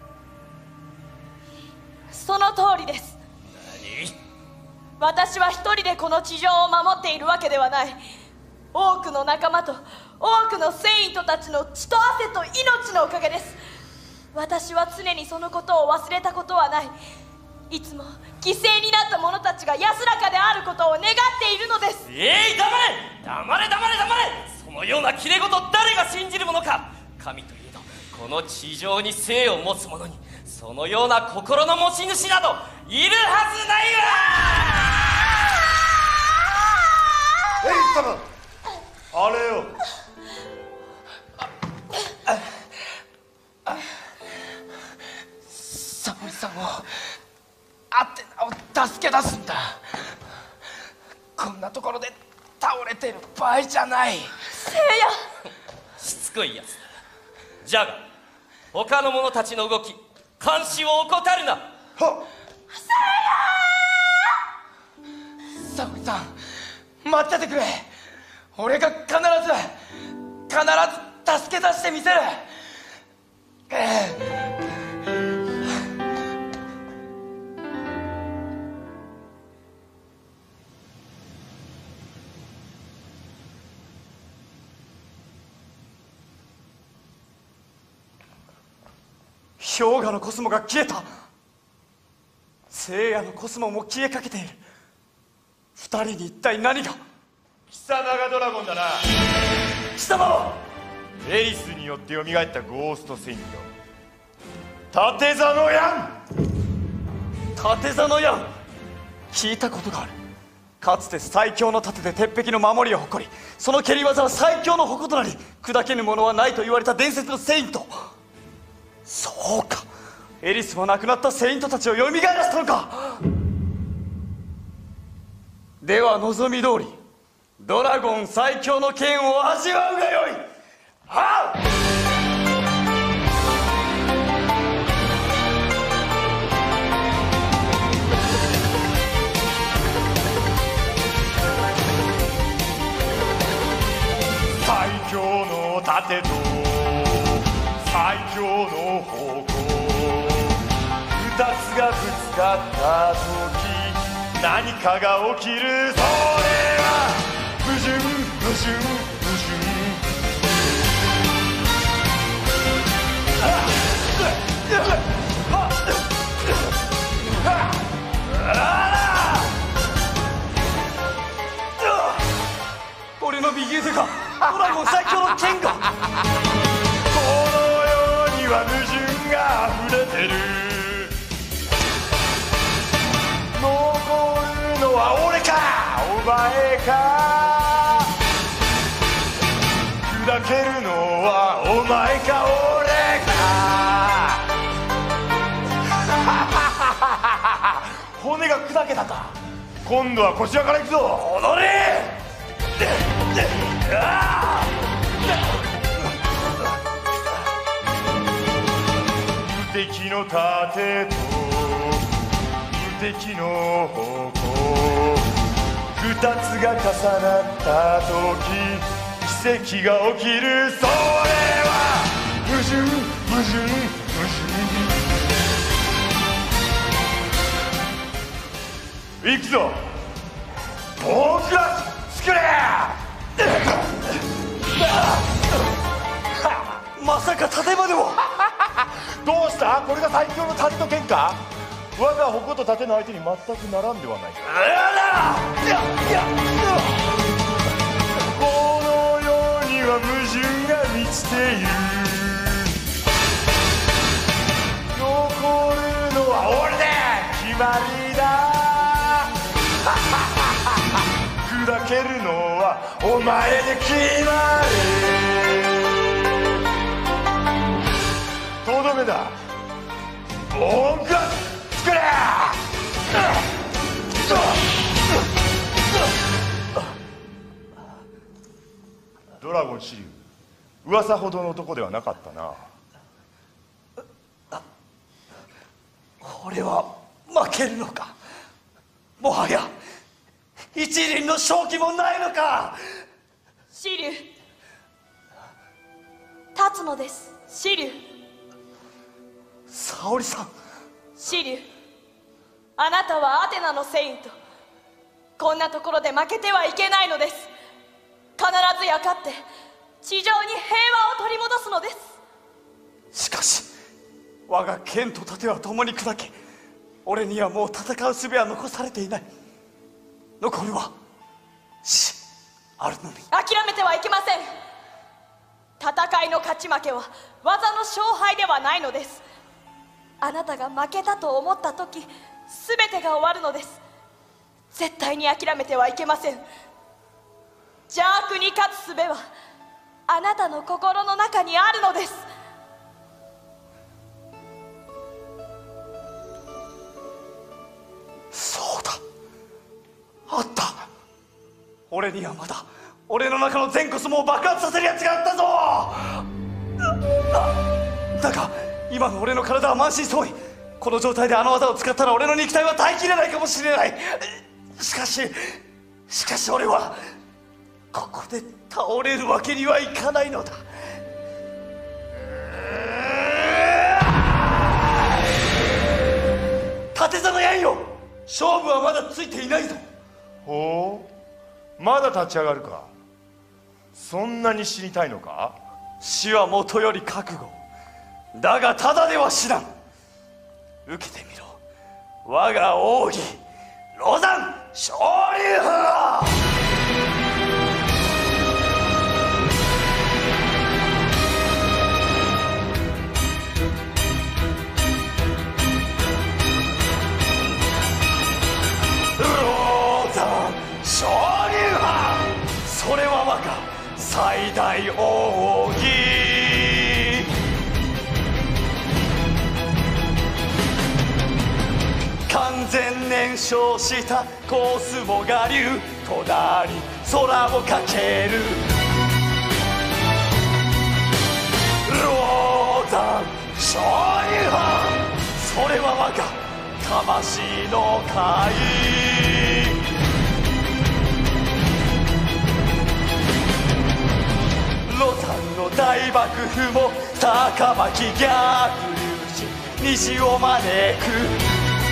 その通りです。 何？ 私は一人でこの地上を守っているわけではない。多くの仲間と多くのセイントたちの血と汗と命のおかげです。私は常にそのことを忘れたことはない。いつも犠牲になった者たちが安らかであることを願っているのです。 黙れ黙れ黙れ黙れ。そのようなきれ事誰が信じるものか。神といえどこの地上に生を持つ者にそのような心の持ち主などいるはずないわ。 エリス様、あれよ。 沙織さんを、アテナを助け出すんだ。こんなところで倒れてる場合じゃない。 せいや、 しつこいやつだ。じゃが他の者たちの動き監視を怠るな。はっ。 沙織さん、待っててくれ。俺が必ず助け出してみせる。 氷河のコスモが消えた。聖夜のコスモも消えかけている。二人に一体何が。 貴様がドラゴンだな。 貴様はエリスによって蘇ったゴーストセイント、立座のヤン。 立座の矢、聞いたことがある。 かつて最強の盾で鉄壁の守りを誇り、その蹴り技は最強の矛となり、砕けぬ者はないと言われた伝説のセイント。そうか、エリスは亡くなったセイントたちをよみがえらせたのか。では望み通りドラゴン最強の剣を味わうがよい。はっ！ 最強の盾と最強の矛、二つがぶつかった時何かが起きる。それは矛盾矛盾矛盾。 俺の右腕がドラゴン最強の剣が。 この世には矛盾が溢れてる。残るのは俺かお前か。砕けるのはお前か俺か。骨が砕けたか。今度はこちらから行くぞ。踊れ。無敵の盾と無敵の矛、二つが重なった時奇跡が起きる。それは矛盾矛盾矛盾。行くぞ。僕ら作れ。 まさか盾までも。 どうした。これが最強の盾と剣か。我が矛と盾の相手に全くならんではないか。この世には矛盾が満ちている。残るのは俺で決まりだ。砕けるのはお前で決まり。とどめだ。僕が作れ。ドラゴンシリュウ、噂ほどの男ではなかったな。 俺は負けるのか。もはや一輪の勝機もないのか。 シリュウ、立つのです。シリュウ。 沙織さん。 シリュウ、あなたはアテナのセイント。こんなところで負けてはいけないのです。必ずや勝って地上に平和を取り戻すのです。 しかし我が剣と盾は共に砕け、俺にはもう戦う術は残されていない。残るは死あるのみ。 諦めてはいけません。戦いの勝ち負けは技の勝敗ではないのです。あなたが負けたと思った時、全てが終わるのです。絶対に諦めてはいけません。邪悪に勝つ術はあなたの心の中にあるのです。 そうだ、あった。俺にはまだ俺の中の全コスモを爆発させるやつがあったぞ。だが今の俺の体は満身創痍。この状態であの技を使ったら俺の肉体は耐えきれないかもしれない。しかし俺はここで倒れるわけにはいかないのだ。立座のやんよ、勝負はまだついていないぞ。 ほう、まだ立ち上がるか。そんなに死にたいのか。 死はもとより覚悟だが、ただでは死なん。受けてみろ、我が奥義ロザン昇竜砲。ロザン昇竜派、それは我が最大奥義。完全燃焼したコースモガ流、隣空をかけるローダン昇竜派、それは我が魂の会。ロタンの大爆風も高巻逆流し虹を招く。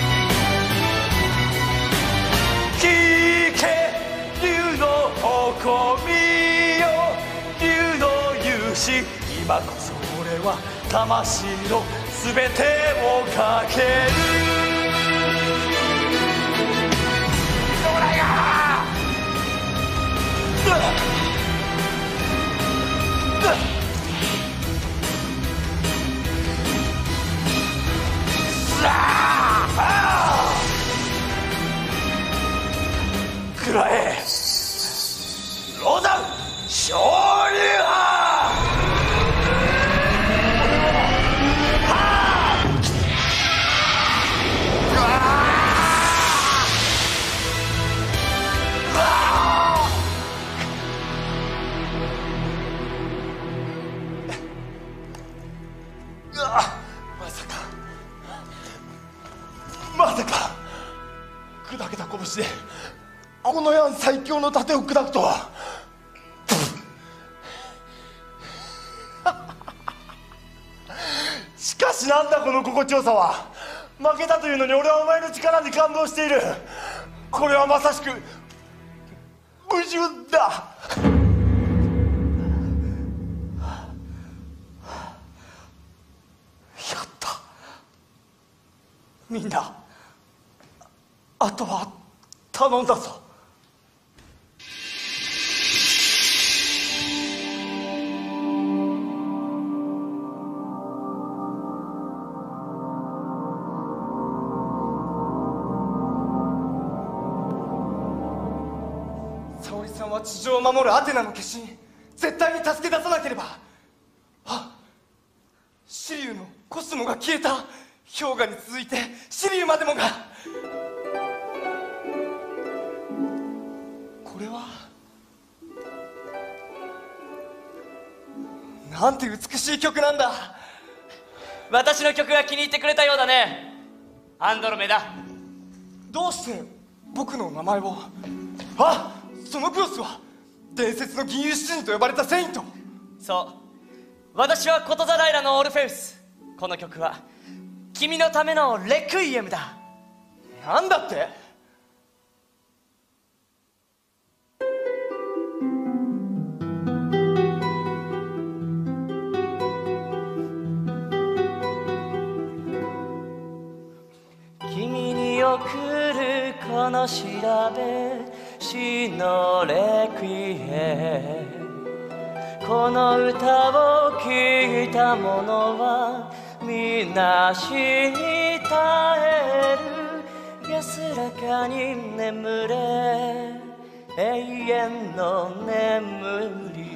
聞け竜の誇りよ、竜の勇士、今こそ俺は魂の全てをかける。俺がくらえロダン昇竜派。 まさか砕けた拳でこのやん最強の盾を砕くとは。しかしなんだこの心地よさは。負けたというのに俺はお前の力に感動している。これはまさしく矛盾だ。 やった。みんなあとは頼んだぞ。 沙織さんは地上を守るアテナの化身、絶対に助け出さなければ。あ、シリュウのコスモが消えた。氷河に続いてシリュウまでもが。これはなんて美しい曲なんだ。 私の曲が気に入ってくれたようだね、アンドロメダ。 どうして僕の名前を。あ、そのクロスは伝説の銀融詩人と呼ばれたセイント。 そう、私はコトザライラのオルフェウス。この曲は君のためのレクイエムだ。 なんだって。 君に送るこの調べ死のレクイエム、この歌を聴いた者は皆死に絶える。安らかに眠れ永遠の眠り。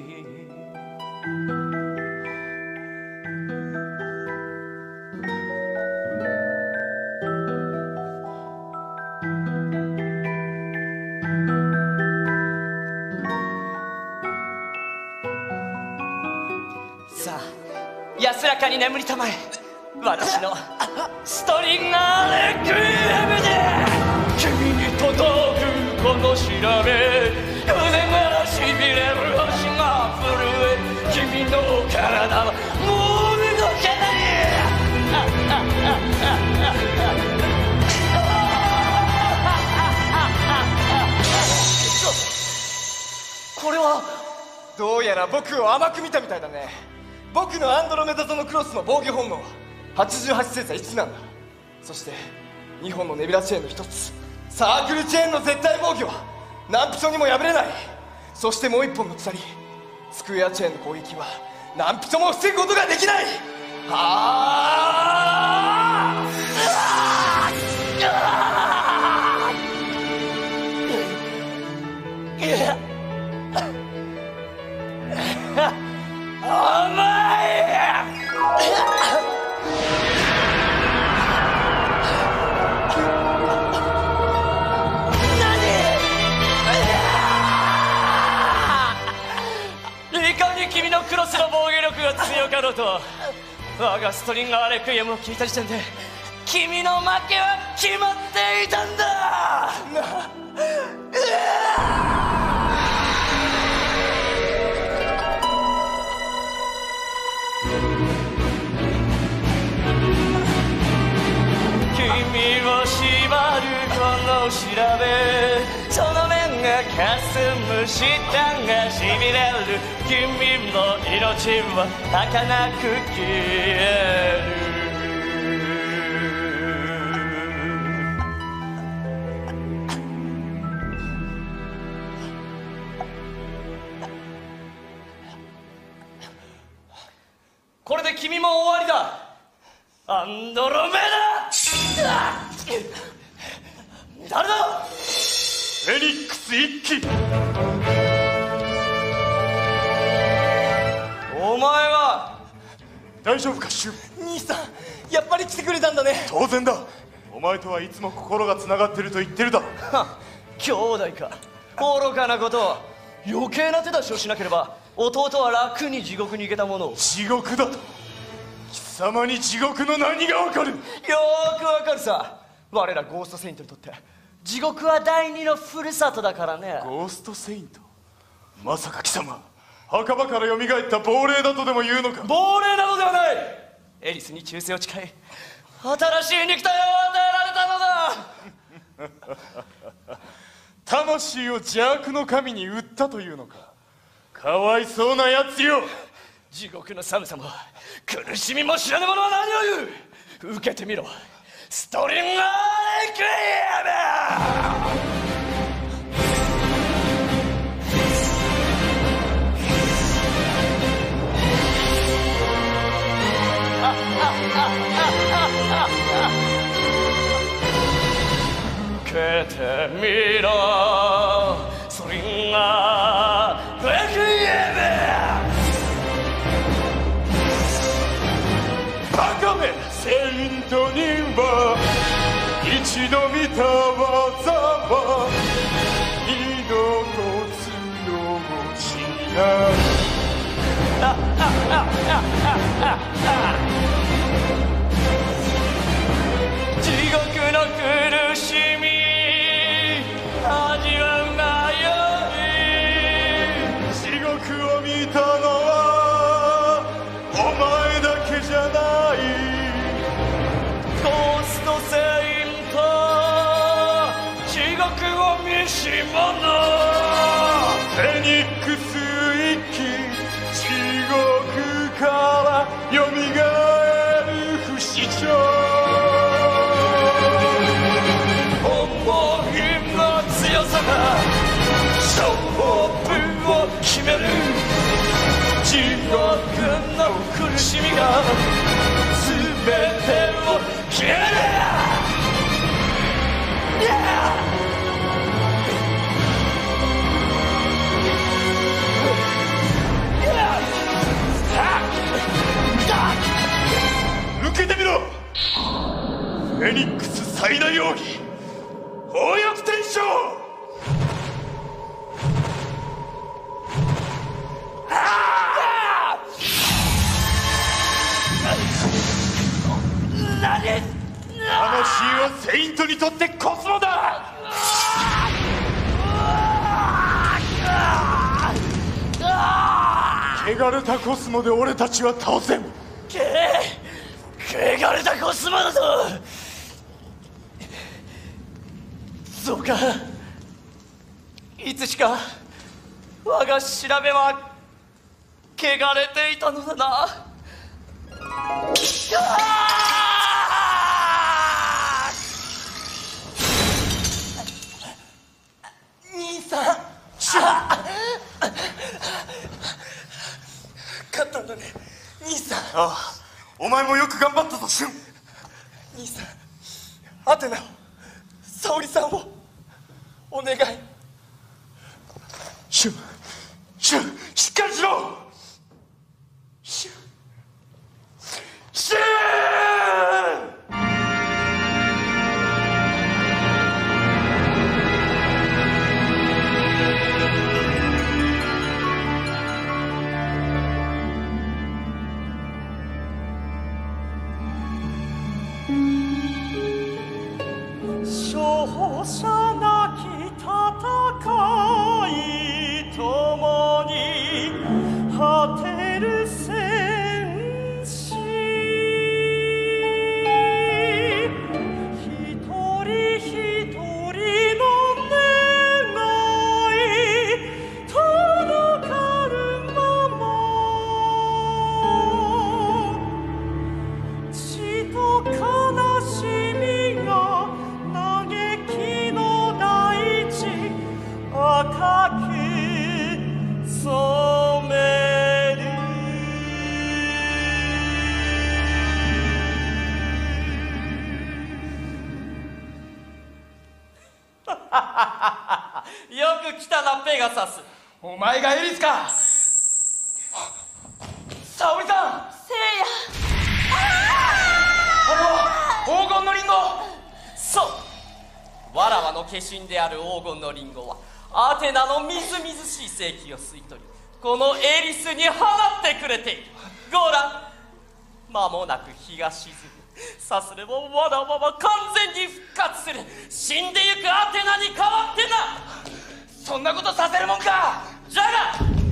さあ安らかに眠りたまえ、私のストリンガーレクイエムで。君に届くこの調べ、胸がしびれる星が震え、君の体はもう動けない。 これはどうやら僕を甘く見たみたいだね。僕のアンドロメダ座のクロスの防御本能は88星座1なんだ。そして2本のネビュラチェーンの1つ、サークルチェーンの絶対防御は何人にも破れない。そしてもう1本の鎖、スクエアチェーンの攻撃は何人も防ぐことができない。はあ、 いかに君のクロスの防御力が強かろうと、我がストリンガーレクイエムを聞いた時点で君の負けは決まっていたんだ。君を縛るこの調べ、その面がかすむ舌がしびれる、君の命は儚く消える。これで君も終わりだ、アンドロメダ。誰だ？ フェニックス一騎。 お前は大丈夫かシュン。 兄さん、やっぱり来てくれたんだね。 当然だ、お前とはいつも心がつながってると言ってるだろ。 兄弟か、愚かなことを。余計な手出しをしなければ弟は楽に地獄に行けたものを。 地獄だと？貴様に地獄の何がわかる？ よーくわかるさ。我らゴーストセイントにとって地獄は第二のふるさとだからね。 ゴーストセイント？まさか貴様、墓場から蘇った亡霊だとでも言うのか？ 亡霊などではない。エリスに忠誠を誓い新しい肉体を与えられたのだ。 魂を邪悪の神に売ったというのか？かわいそうなやつよ。 地獄の寒さも苦しみも知らぬ者は何を言う。受けてみろ、ストリンガーレクイエム。受けてみろ、ストリンガーレクイエム。 バカめ！セイントには一度見た技は二度と強もしない。 地獄の苦しみ味わうがよい。 地獄を見たのはお前だけじゃない。 ゴーストセイント、地獄を見し者。 フェニックス一騎、地獄からよみがえる不死鳥。 思いの強さが勝負を決める。地獄の苦しみが全てを消える。 受けてみろ、フェニックス最大奥義、法翼天章。魂はセイントにとってコスモだ。汚れたコスモで俺たちは倒せん。 汚れたコスモだぞ。そうか、いつしか我が調べは汚れていたのだな。 兄さん、勝ったんだね、兄さん。 ああ、お前もよく頑張ったぞ、シュン。 兄さん、アテナを、沙織さんをお願い。 しっかりしろ。シュン。 勝者なき戦い共に果てる戦士、一人一人の願い届かぬまま、血と悲しみが嘆きの大地赤く染める。よく来たなペガサス。 お前がエリスか。沙織さん。 せいや。 あれは黄金のリンゴ。 そう、わらわの化身である黄金のリンゴはアテナのみずみずしい精気を吸い取り、このエリスに放ってくれている。ご覧、間もなく日が沈む。さすればわらわは完全に復活する。死んでゆくアテナに代わってな。 そんなことさせるもんか。 ジャガー。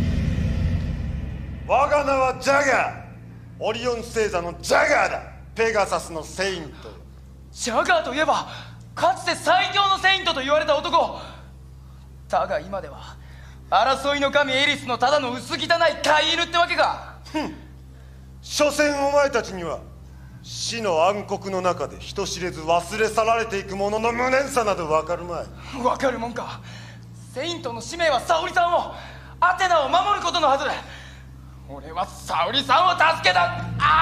我が名はジャガー。オリオン星座のジャガーだ。ペガサスのセイント。 ジャガーといえばかつて最強のセイントと言われた男だが、今では争いの神エリスのただの薄汚い飼い犬ってわけか。 所詮お前たちには死の暗黒の中で人知れず忘れ去られていく者の無念さなど分かるまい。 分かるもんか。セイントの使命は沙織さんを、アテナを守ることのはず。俺は沙織さんを助けた。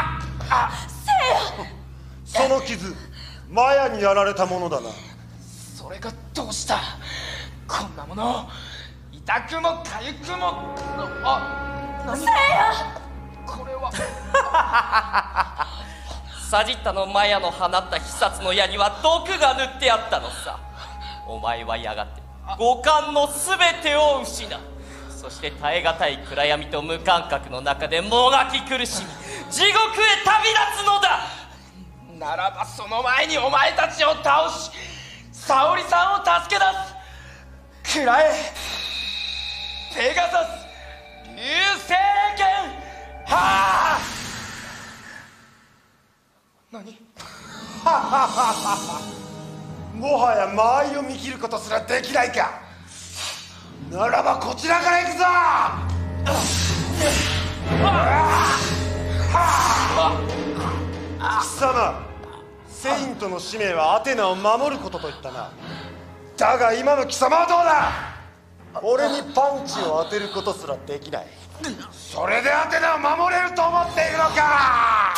せいや。 その傷、マヤにやられたものだな。 それがどうした。こんなもの痛くも痒くも。何。 せいや。 これはサジッタのマヤの放った必殺の矢には毒が塗ってあったのさ。お前はやがて五感のすべてを失う。そして耐え難い暗闇と無感覚の中でもがき苦しみ、地獄へ旅立つのだ。 ならばその前にお前たちを倒し、沙織さんを助け出す。くらえペガサス流星剣。はあ。何。 もはや間合いを見切ることすらできないか。ならばこちらから行くぞ。貴様、セイントの使命はアテナを守ることと言ったな。だが今の貴様はどうだ。俺にパンチを当てることすらできない。それでアテナを守れると思っているのか。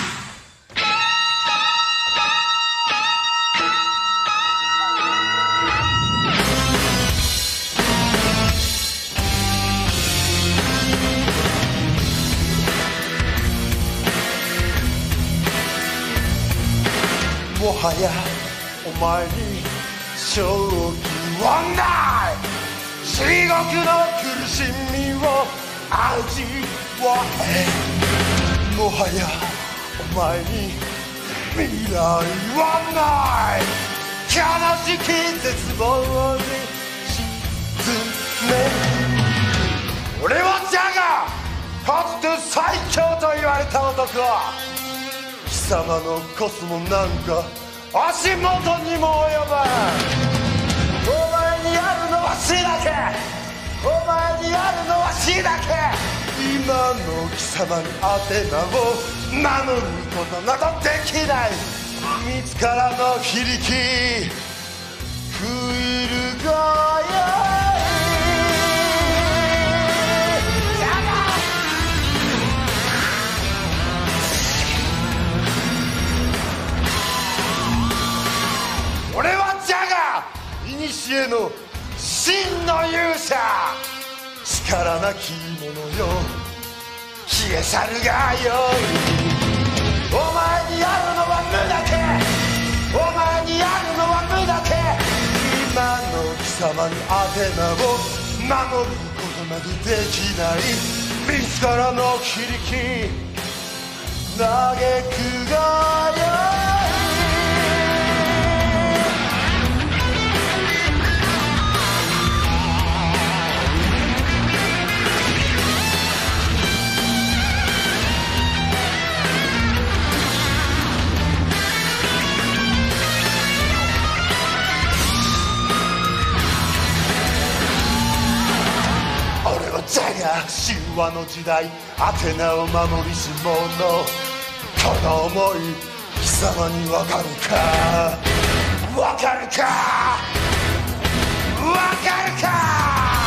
もはやお前に勝機はない。地獄の苦しみを味わえ。もはやお前に未来はない。悲しき絶望に沈め。俺はジャガー、かつて最強と言われた男。貴様のコスモなんか足元にも及ばん。お前にあるのは死だけ。お前にあるのは死だけ。今の貴様にアテナを名乗ることなどできない。自らの非力食いるがよ。俺はジャガー、古の真の勇者力なき者よ消え去るがよいお前にあるのは無だけお前にあるのは無だけ今の貴様にアテナを守ることなどできない自らの非力嘆くがよいだが神話の時代アテナを守りし者この想い貴様にわかるかわかるかわかるか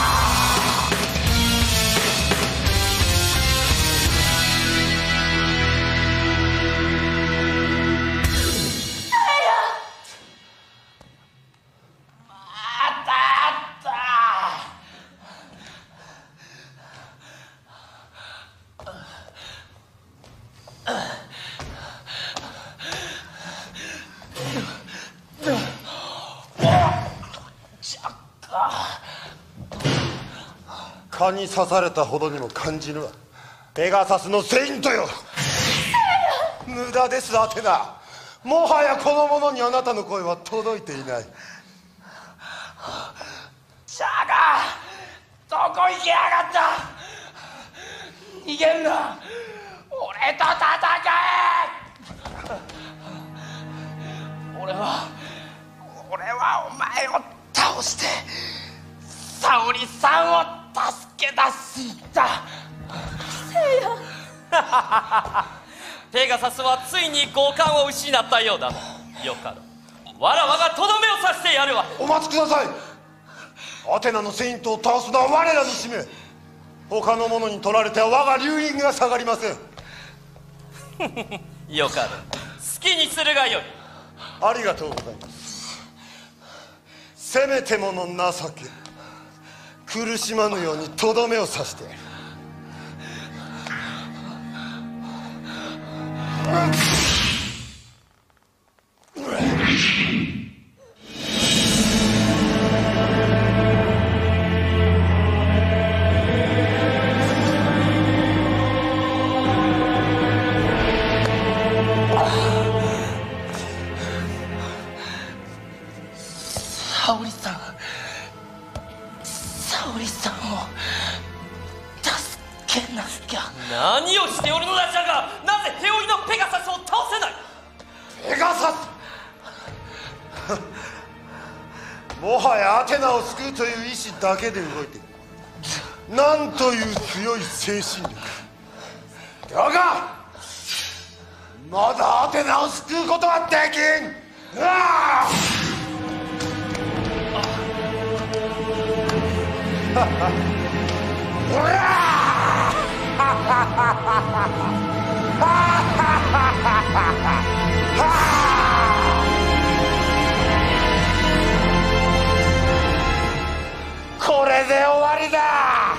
蚊に刺されたほどにも感じぬわペガサスのセイントよ無駄ですアテナもはやこの者にあなたの声は届いていないジャガどこ行きやがった逃げんな俺と戦え俺はお前を倒して沙織さんを助け出したせいやペガサスはついに五感を失ったようだよかろうわらわがとどめを刺してやるわお待ちくださいアテナのセイントを倒すのは我らの使命他の者に取られては我が留飲が下がりませんよかろう好きにするがよいありがとうございますせめてもの情け苦しまぬようにとどめを刺してやる沙織さんを助けなきゃ何をしておるのだジャガーなぜ手負いのペガサスを倒せないペガサスもはやアテナを救うという意志だけで動いているなんという強い精神力だがまだアテナを救うことはできんこれで終わりだ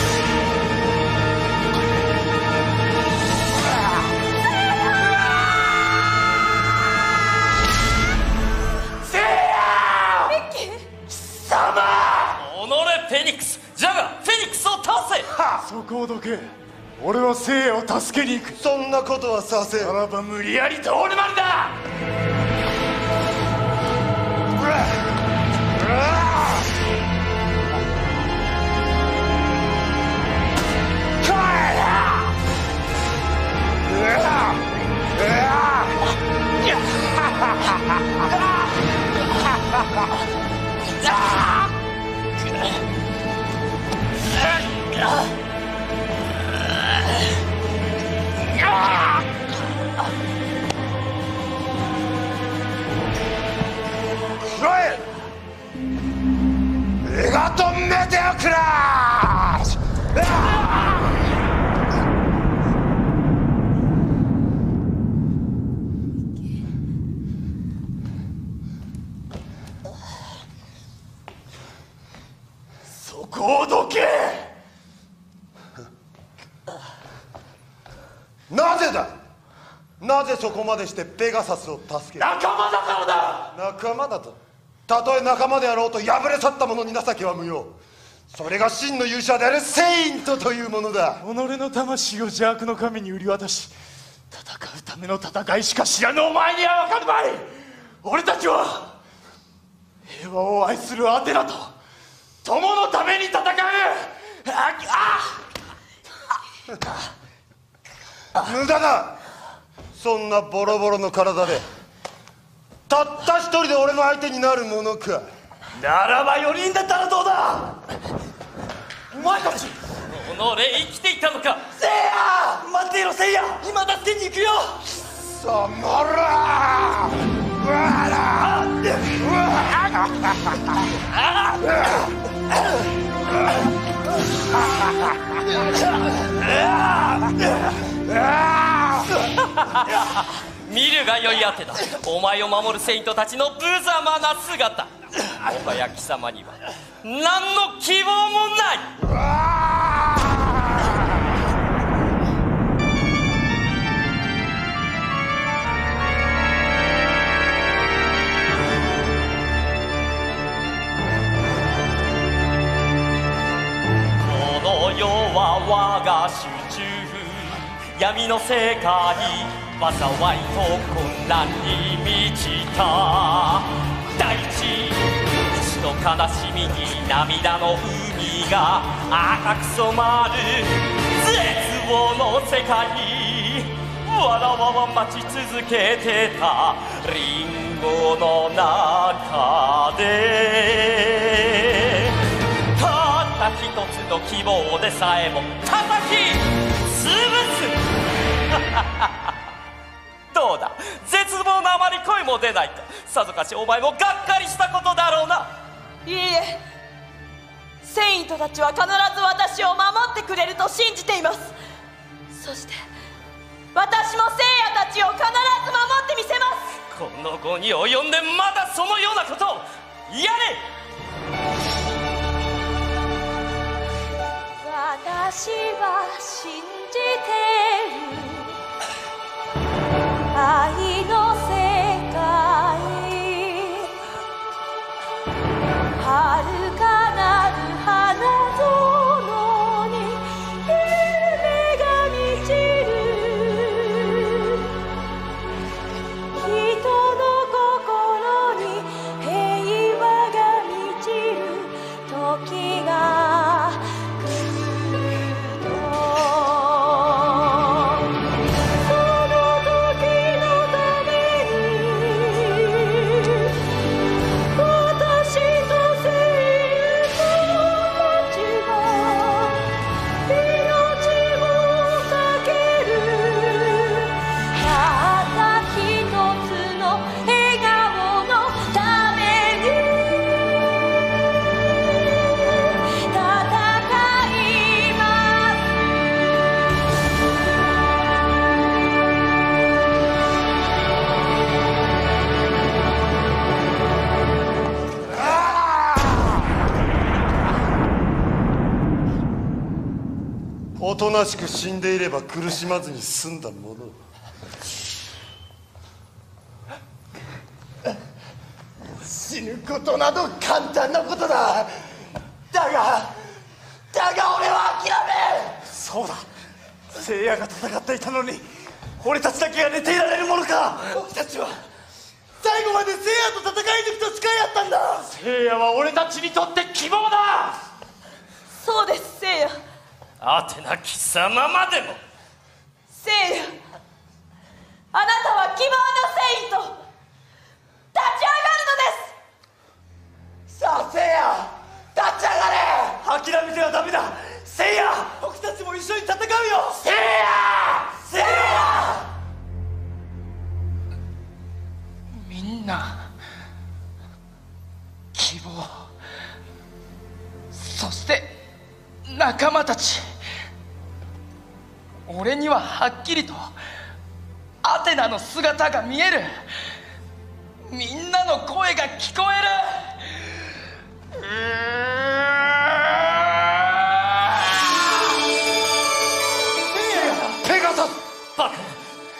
せいや貴様己フェニックスジャガーフェニックスを倒せそこをどけ俺は聖夜を助けに行くそんなことはさせんならば無理やりどうにまりだメガトンメテオクラッシュそこをどけ。なぜだ。なぜそこまでしてペガサスを助ける。 仲間だからだ。 仲間だと。たとえ仲間であろうと破れ去った者に情けは無用。それが真の勇者であるセイントというものだ。 己の魂を邪悪の神に売り渡し、戦うための戦いしか知らぬお前には分かるまい。俺たちは平和を愛するアテナと友のために戦う。 無駄だ。そんなボロボロの体でたった一人で俺の相手になるものか。 ならば4人だったらどうだ。お前たち己生きていたのか。 せいや、待っていろせいや、今助けに行くよ。 さまらうわら見るがよいアテナ、お前を守るセイントたちの無様な姿。もはや貴様には何の希望もない。この世は我が手中、闇の世界災いと混乱に満ちた大地、血と悲しみに涙の海が赤く染まる絶望の世界。わらわは待ち続けてたリンゴの中で、たった一つの希望でさえも叩き潰す。どうだ、絶望のあまり声も出ないか。さぞかしお前もがっかりしたことだろうな。 いいえ、セイントたちは必ず私を守ってくれると信じています。そして私も聖夜たちを必ず守ってみせます。 この後に及んでまだそのようなことをやれ。 私は信じてる愛の世界、遥かなる花園に夢が満ちる、人の心に平和が満ちる時が来ると、その時のために私とセイントたちは命をかける、たった一つの笑顔のために戦います。 おとなしく死んでいれば苦しまずに済んだもの。 死ぬことなど簡単なことだ。だが俺は諦め。 そうだ、聖夜が戦っていたのに俺たちだけが寝ていられるものか。 僕たちは最後まで聖夜と戦い抜くと誓い合ったんだ。 聖夜は俺たちにとって希望だ。 そうです、聖夜。 アテナ貴様までも。 聖夜、あなたは希望のセイント、立ち上がるのです。 さあ聖夜、立ち上がれ。 諦めてはダメだ。聖夜、 僕たちも一緒に戦うよ。 聖夜、 聖夜。 みんな希望、そして仲間たち。俺にははっきりとアテナの姿が見える。みんなの声が聞こえる。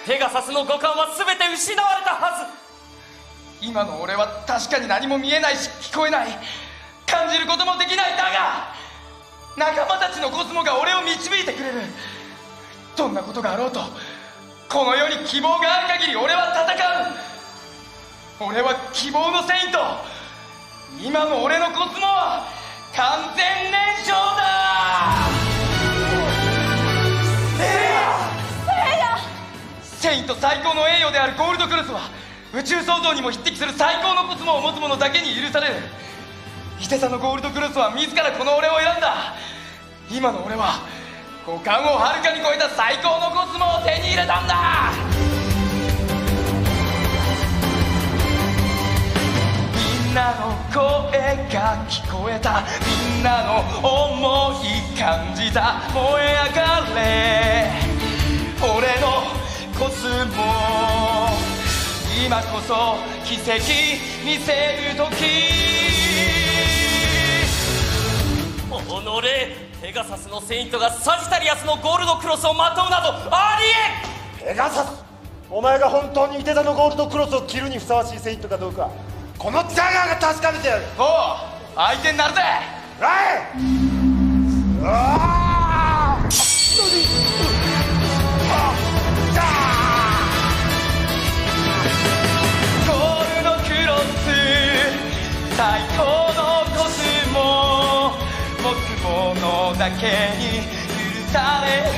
ペガサスの五感は全て失われたはず。 今の俺は確かに何も見えないし聞こえない、感じることもできない。だが仲間たちのコスモが俺を導いてくれる。どんなことがあろうとこの世に希望がある限り俺は戦う。俺は希望のセイント。今の俺のコスモは完全燃焼だ。セイント最高の栄誉であるゴールドクロスは宇宙創造にも匹敵する最高のコスモを持つ者だけに許される。伊手座のゴールドクロスは自らこの俺を選んだ。今の俺は五感をはるかに超えた最高のコスモを手に入れたんだ。みんなの声が聞こえた、みんなの想い感じた。燃え上がれ俺のコスモ、今こそ奇跡見せる時。 おのれ、ペガサスのセイントがサジタリアスのゴールドクロスをまとうなどありえん。 ペガサス、お前が本当に伊手座のゴールドクロスを着るにふさわしいセイントかどうか、このジャガーが確かめてやる。 おう、相手になるぜ。 ライゴールドクロス最高のコスモ、持つ者だけに許される。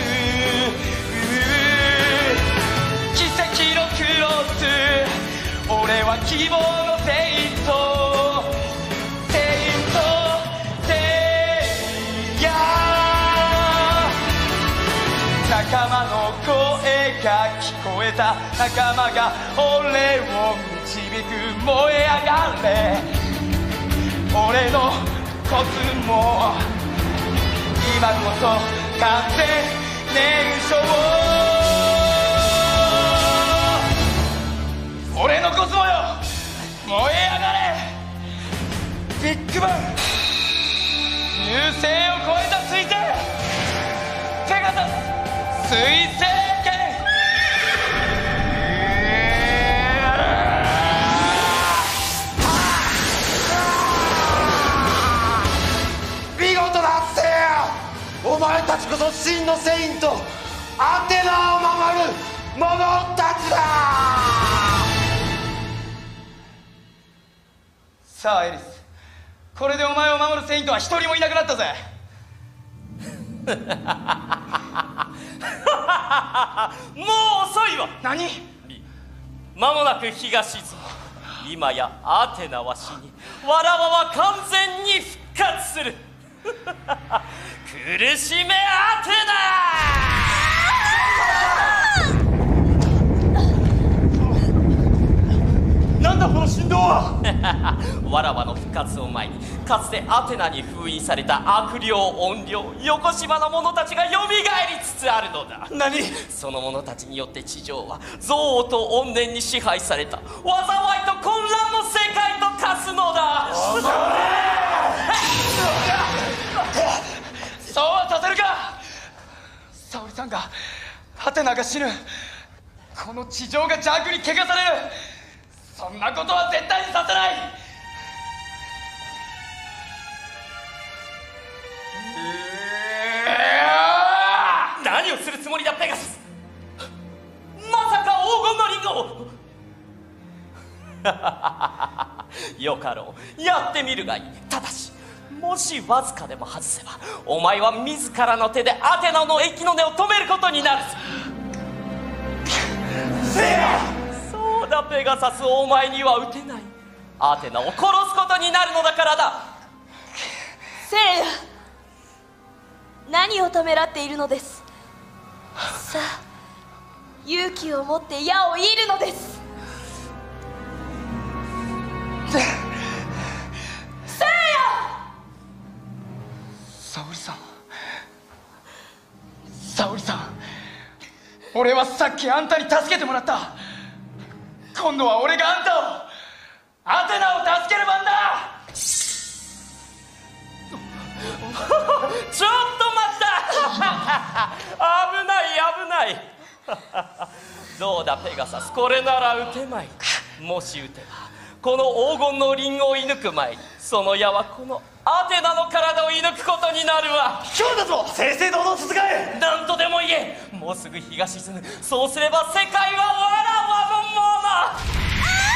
奇跡のクロス、俺は希望のセイント。セイントセイヤー、仲間の声が聞こえた。仲間が俺を導く。燃え上がれ俺のコスモ、今こそ完全燃焼。俺のコスモよ、燃え上がれ。ビッグバン、流星を超えた彗星、ペガサス彗星剣。 見事だせや。お前たちこそ真のセイント、アテナを守る者たちだ。 さあエリス、これでお前を守るセイントは一人もいなくなったぜ。 もう遅いわ。 何？ 間もなく日が沈む。今やアテナは死に、わらわは完全に復活する。苦しめアテナ。なんだこの振動は。 わらわの復活を前に、かつてアテナに封印された悪霊怨霊横島の者たちがよみがえりつつあるのだ。 何？ その者たちによって地上は憎悪と怨念に支配された災いと混乱の世界と化すのだ。 そうはさせるか。沙織さんが、アテナが死ぬ、この地上が邪悪に汚される、そんなことは絶対にさせない。 何をするつもりだペガサス。まさか黄金のリンゴを。よかろう、やってみるがいい。ただしもしわずかでも外せば、お前は自らの手でアテナの息の根を止めることになるぞ。そうだペガサス、お前には撃てない。アテナを殺すことになるのだからだ。 せいや、何をためらっているのです。さあ、勇気を持って矢を射るのです。せいや！ 沙織さん、沙織さん、俺はさっきあんたに助けてもらった。今度は俺があんたを、アテナを助ける番だ。 ちょっと待った。危ない危ない。 どうだペガサス、これなら撃てまい。もし撃てばこの黄金のリンゴを射抜く前にその矢はこのアテナの体を射抜くことになるわ。 今日だぞ、正々堂々戦え。 なんとでも言え。もうすぐ日が沈む。そうすれば世界はわらわのもの。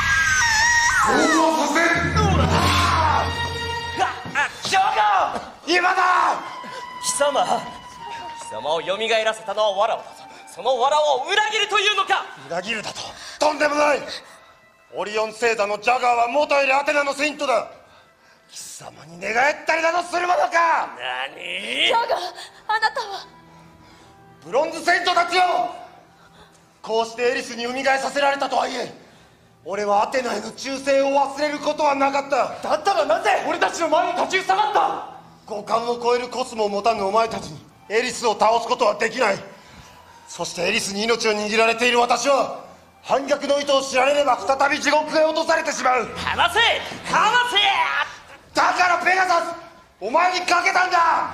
ジャガー、今だ。 貴様をよみがえらせたのはわらわだぞ。そのわらわを裏切るというのか。 裏切るだと？とんでもない。オリオン星座のジャガーは元よりアテナのセイントだ。貴様に寝返ったりなどするものか。 何？ ジャガー、あなたはブロンズセイントたちよ、こうしてエリスに蘇させられたとはいえ、俺はアテナへの忠誠を忘れることはなかった。 だったらなぜ俺たちの前に立ちふさがった？ 五感を超えるコスモを持たぬお前たちにエリスを倒すことはできない。そしてエリスに命を握られている私は反逆の意図を知られれば再び地獄へ落とされてしまう。 離せ。 だからペガサス、お前にかけたんだ。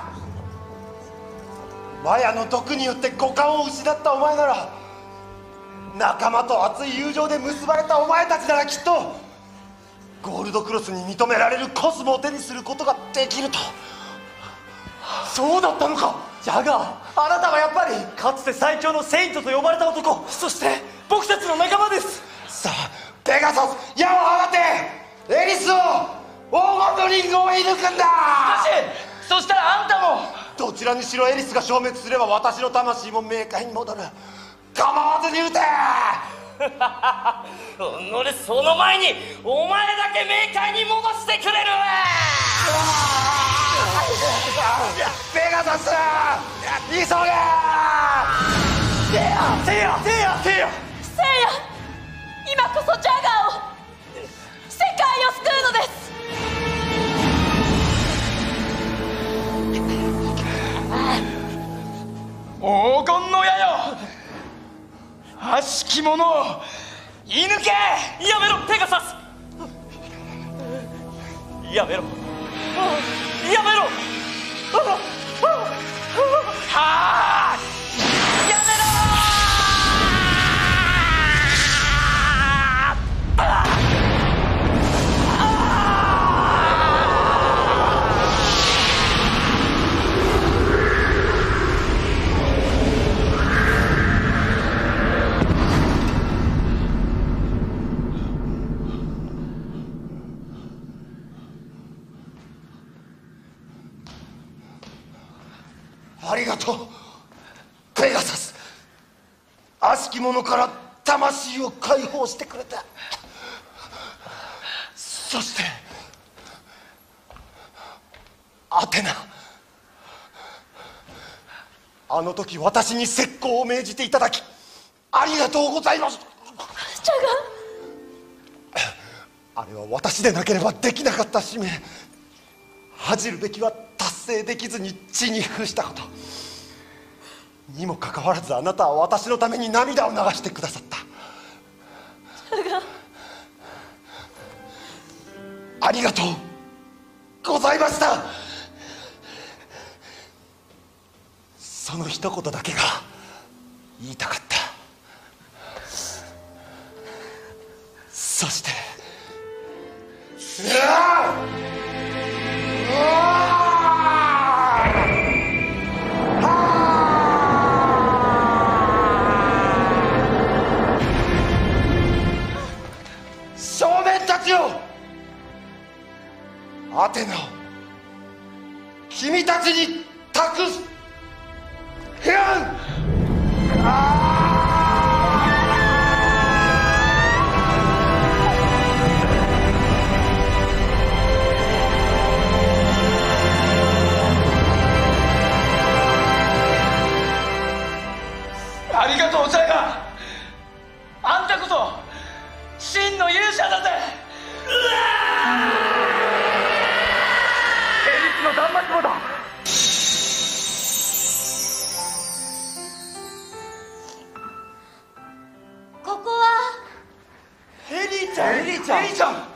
マヤの毒によって五感を失ったお前なら、仲間と熱い友情で結ばれたお前たちならきっとゴールドクロスに認められるコスモを手にすることができると。 そうだったのか。ジャガー、あなたはやっぱりかつて最強のセイントと呼ばれた男、そして僕たちの仲間です。 さあペガサス、矢を放て。エリスを黄金のリンゴを射抜くんだ。 そしたらあんたも。 どちらにしろエリスが消滅すれば私の魂も冥界に戻る。構わずに撃て。 その前にお前だけ冥界に戻してくれる。 ペガサス、急げ。 せいや、 今こそジャガーを、世界を救うのです。 黄金の矢よ、悪しき者を射抜け。 やめろペガサス。やめろ。 はあ、やめろ。 ありがとうペガサス。悪しき者から魂を解放してくれた。そしてアテナ、あの時私に説教を命じていただきありがとうございます。 ジャガー、 あれは私でなければできなかった使命。恥じるべきは達成できずに地に伏したことにもかかわらず、あなたは私のために涙を流してくださった。ありがとうございました。その一言だけが言いたかった。そして少年たちよ、アテナを君たちに託す。ヘアン。 ありがとうジャガー、あんたこそ真の勇者だぜ。エリスの断末魔だ。 ここはエリーちゃん。 皆さんありがとうござい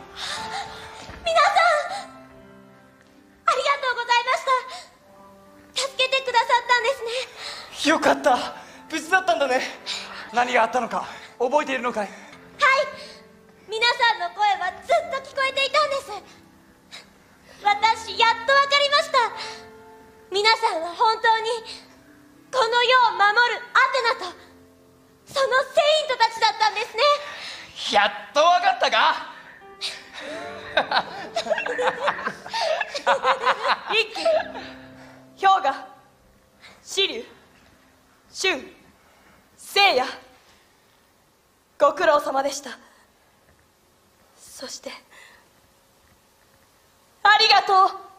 ました。助けてくださったんですね。 よかった、無事だったんだね。何があったのか覚えているのかい？ はい、皆さんの声はずっと聞こえていたんです。私やっと分かりました。皆さんは本当にこの世を守るアテナとそのセイントたちだったんですね。 やっと分かったか？ 一気、氷河、紫龍、春、聖夜、ご苦労様でした。そしてありがとう。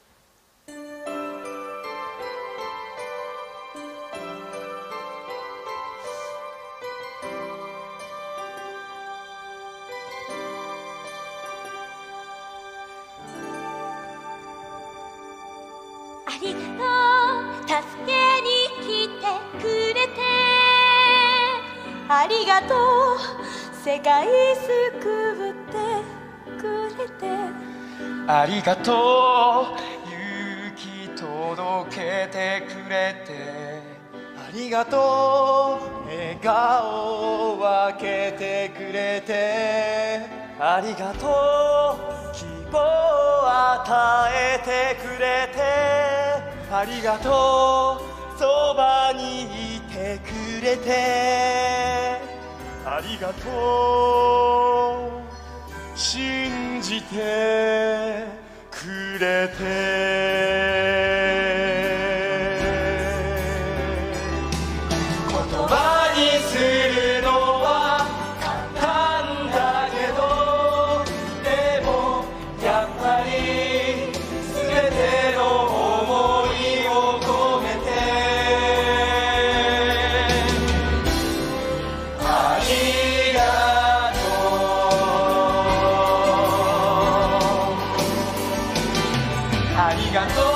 ありがとう、助けに来てくれて。ありがとう、世界救ってくれて。 ありがとう、勇気届けてくれて。 ありがとう、笑顔を分けてくれて。 ありがとう、希望を与えてくれて。 ありがとう、そばにいてくれて。 ありがとう、信じてくれて。 言葉にするのは簡単だけど、でもやっぱり全ての想いを込めて。ありがとう、ありがとう。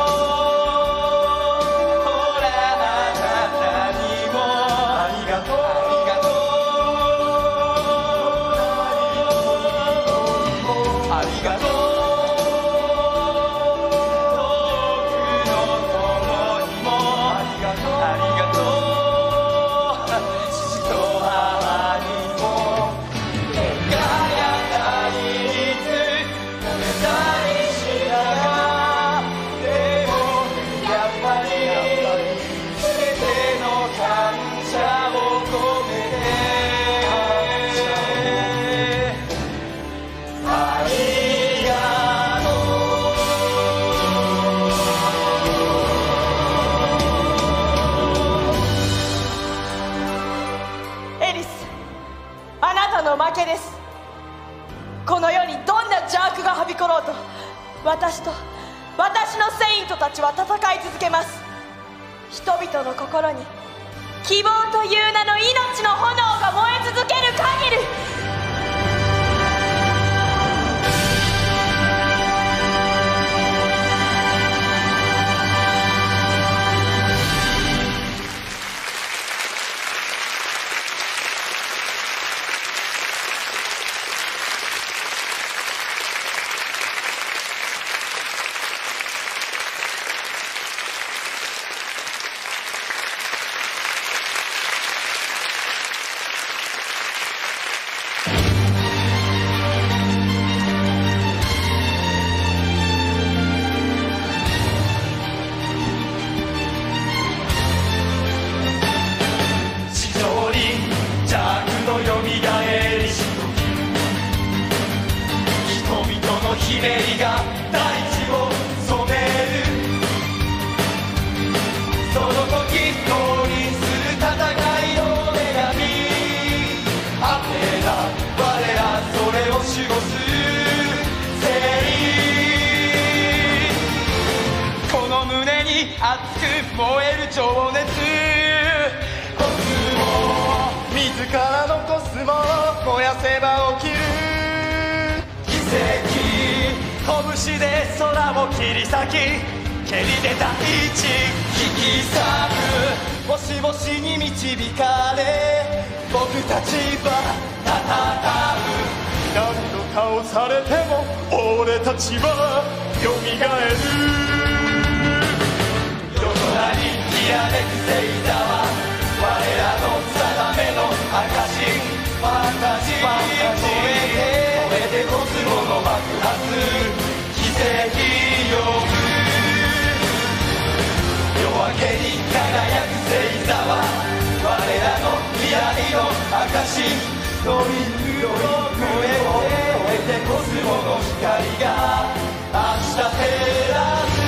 負けです。この世にどんな邪悪がはびころうと、私と私のセイントたちは戦い続けます。人々の心に希望という名の命の炎が燃え続ける限り。 ひねりが大地を染める。その時降臨する戦いの女神アテナ、我らそれを守護する聖域。 この胸に熱く燃える情熱、 コスモ自らのコスモを燃やせば起きる奇跡。拳で空を切り裂き、蹴り出た位置引き裂く。 星々に導かれ僕たちは戦う。 何度倒されても俺たちはよみがえる。 夜空にきらめく星座は我らの定めの証。 けに輝く星座は我らの未来の証。ノイズを越えてコスモの光が明日照らす。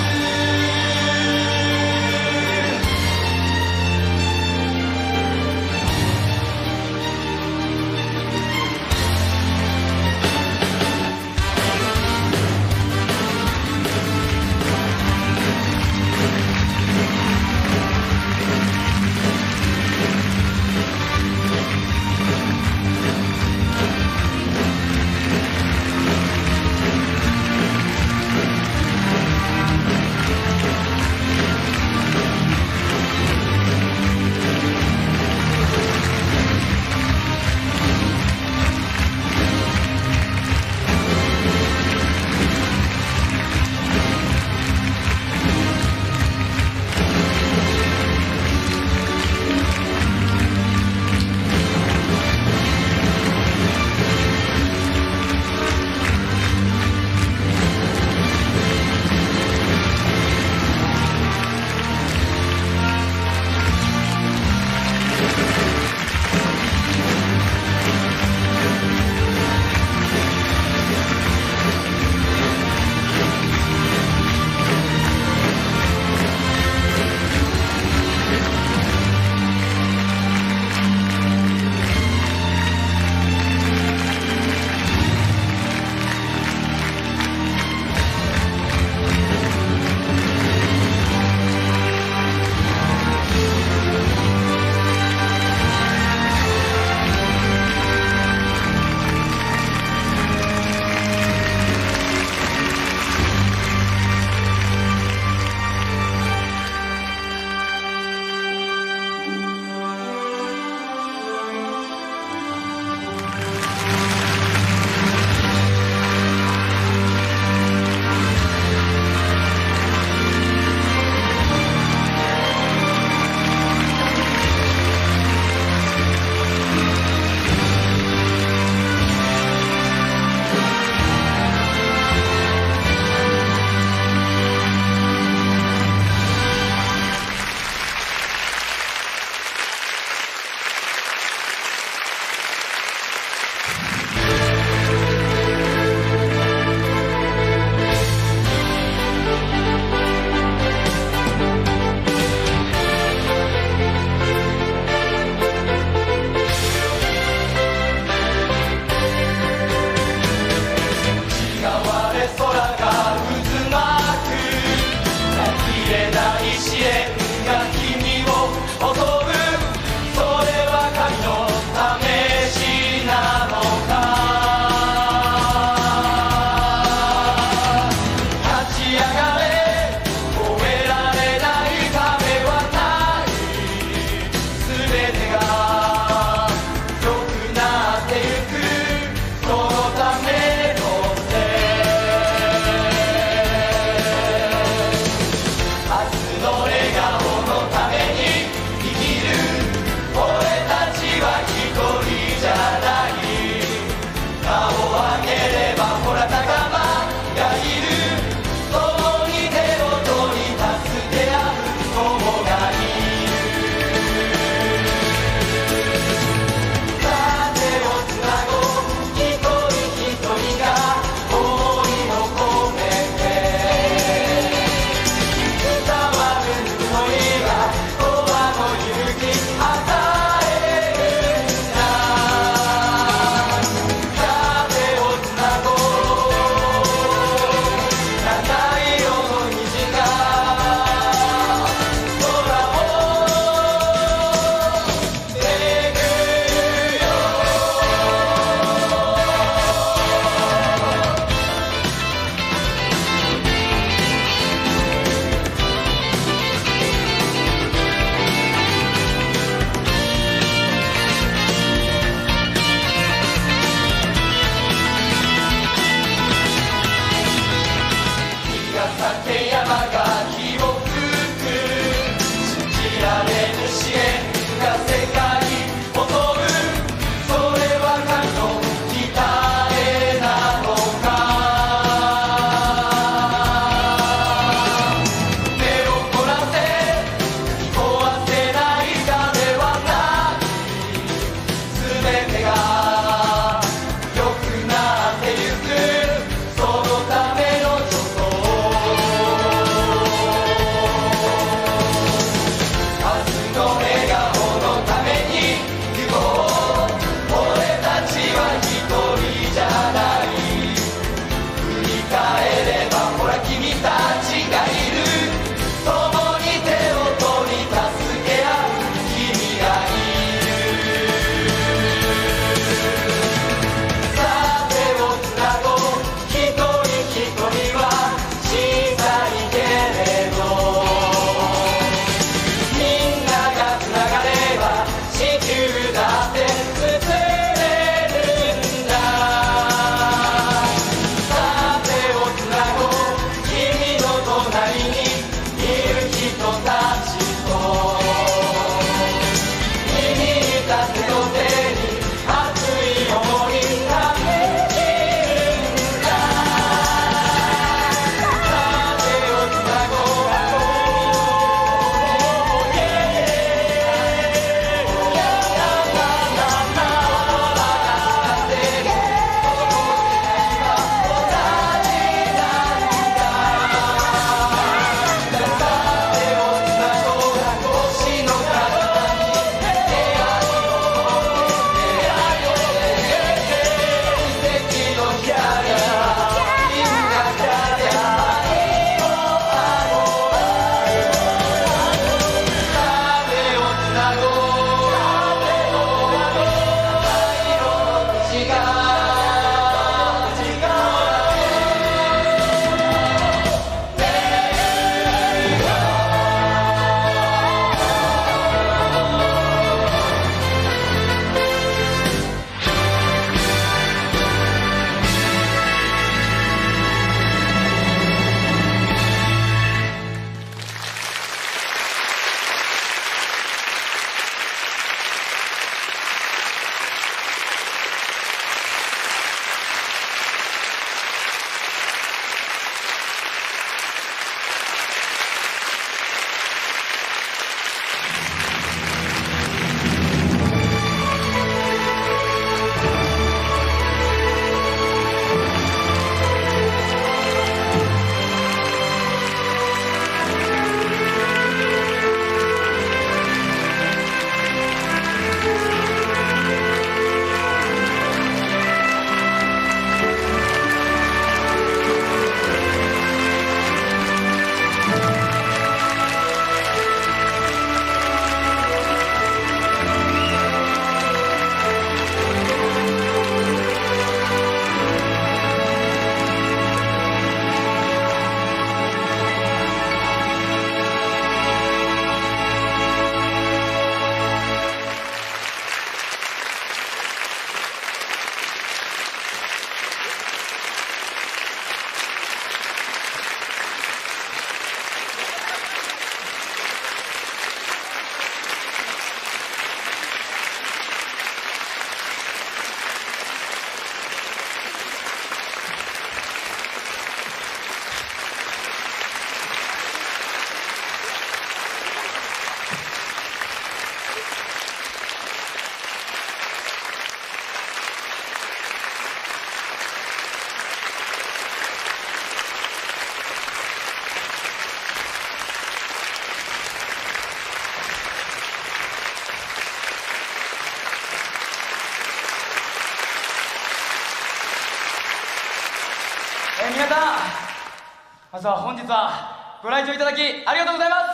まずは本日はご来場いただきありがとうございます。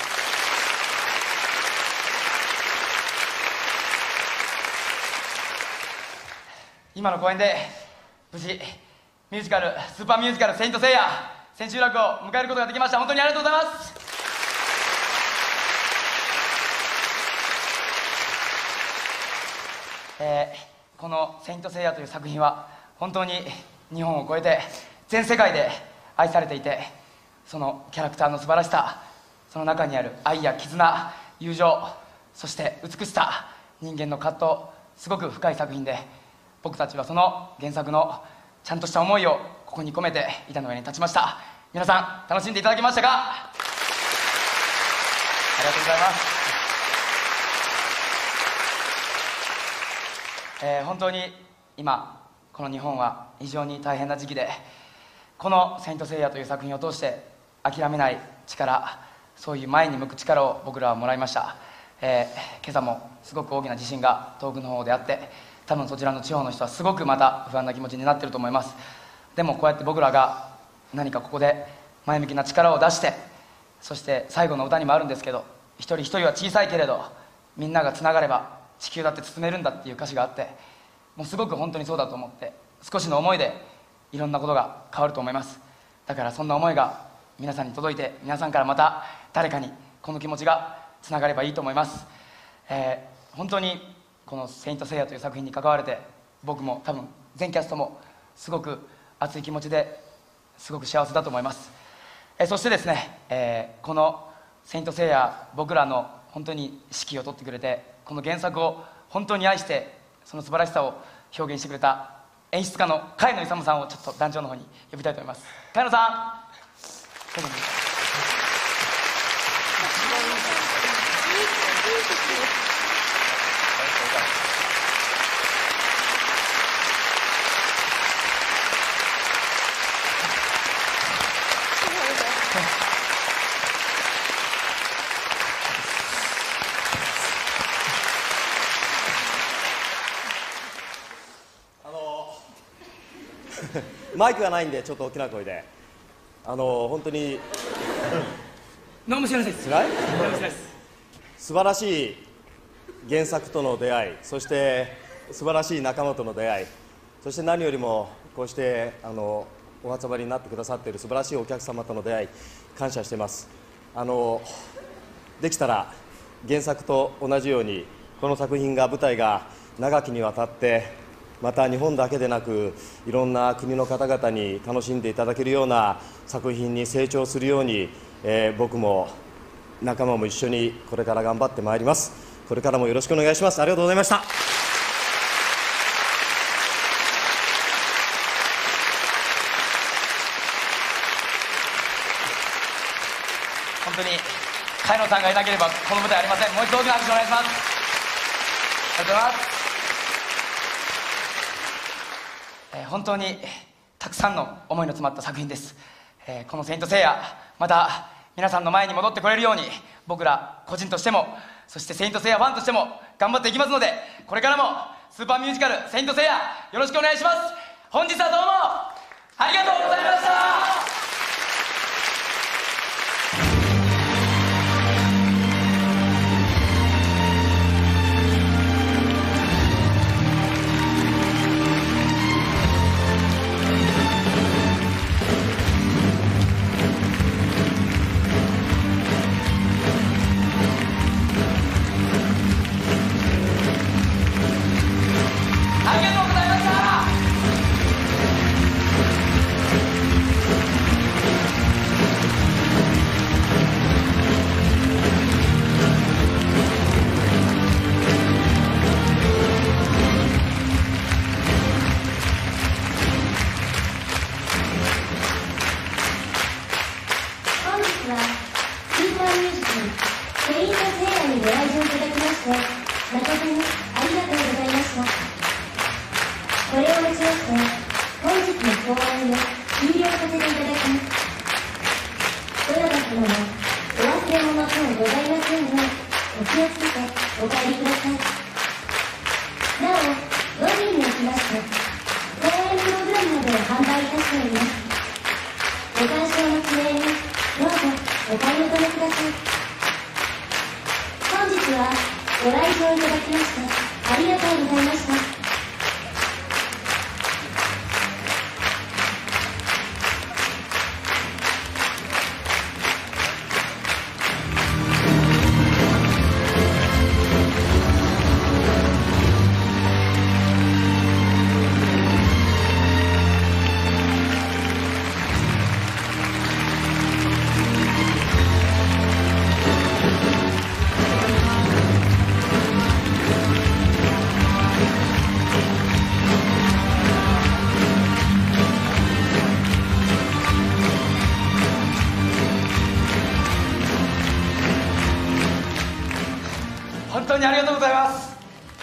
今の公演で無事ミュージカル、スーパーミュージカル「聖闘士星矢」千秋楽を迎えることができました。本当にありがとうございます。この「聖闘士星矢」という作品は本当に日本を超えて全世界で愛されていて、そのキャラクターの素晴らしさ、その中にある愛や絆、友情、そして美しさ、人間の葛藤、すごく深い作品で、僕たちはその原作のちゃんとした思いをここに込めて板の上に立ちました。皆さん楽しんでいただけましたか？ありがとうございます。本当に今この日本は非常に大変な時期で、この「聖闘士星矢」という作品を通して諦めない力、そういう前に向く力を僕らはもらいました。今朝もすごく大きな地震が遠くの方であって、多分そちらの地方の人はすごくまた不安な気持ちになっていると思います。でもこうやって僕らが何かここで前向きな力を出して、そして最後の歌にもあるんですけど、一人一人は小さいけれどみんながつながれば地球だって包めるんだっていう歌詞があって、もうすごく本当にそうだと思って、少しの思いでいろんなことが変わると思います。だからそんな思いが皆さんに届いて、皆さんからまた誰かにこの気持ちがつながればいいと思います。本当にこの「聖闘士星矢」という作品に関われて、僕も多分全キャストもすごく熱い気持ちですごく幸せだと思います。そしてですね、この「聖闘士星矢」、僕らの本当に指揮を取ってくれて、この原作を本当に愛してその素晴らしさを表現してくれた演出家の茅野勇さんをちょっと団長の方に呼びたいと思います。茅野さん、 マイクがないんでちょっと大きな声で、本当に何も知らないです。 辛い？素晴らしい原作との出会い、そして素晴らしい仲間との出会い、そして何よりもこうしてお集まりになってくださっている素晴らしいお客様との出会い、感謝しています。できたら原作と同じようにこの作品が、舞台が長きにわたって、また日本だけでなくいろんな国の方々に楽しんでいただけるような作品に成長するように、僕も仲間も一緒にこれから頑張ってまいります。これからもよろしくお願いします。ありがとうございました。 本当に茅野さんがいなければこの舞台ありません。もう一度大きな拍手お願いします。ありがとうございます。本当にたくさんの思いの詰まった作品です。この「聖闘士星矢」、また皆さんの前に戻ってこれるように、僕ら個人としても、そして「聖闘士星矢」ファンとしても頑張っていきますので、これからもスーパーミュージカル「聖闘士星矢」よろしくお願いします。本日はどうもありがとうございました。 ご鑑賞のご来場いただきましてありがとうございました。 本当にありがとうございます。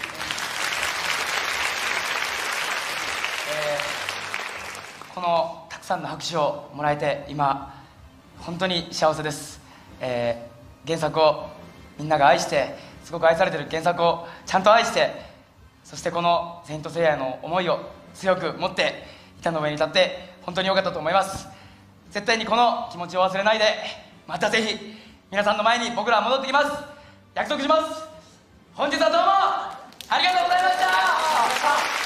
このたくさんの拍手をもらえて今本当に幸せです。原作をみんなが愛して、すごく愛されてる原作をちゃんと愛して、そしてこのセイントセイヤの思いを強く持って板の上に立って本当に良かったと思います。絶対にこの気持ちを忘れないで、またぜひ皆さんの前に僕らは戻ってきます。約束します。本日はどうもありがとうございました。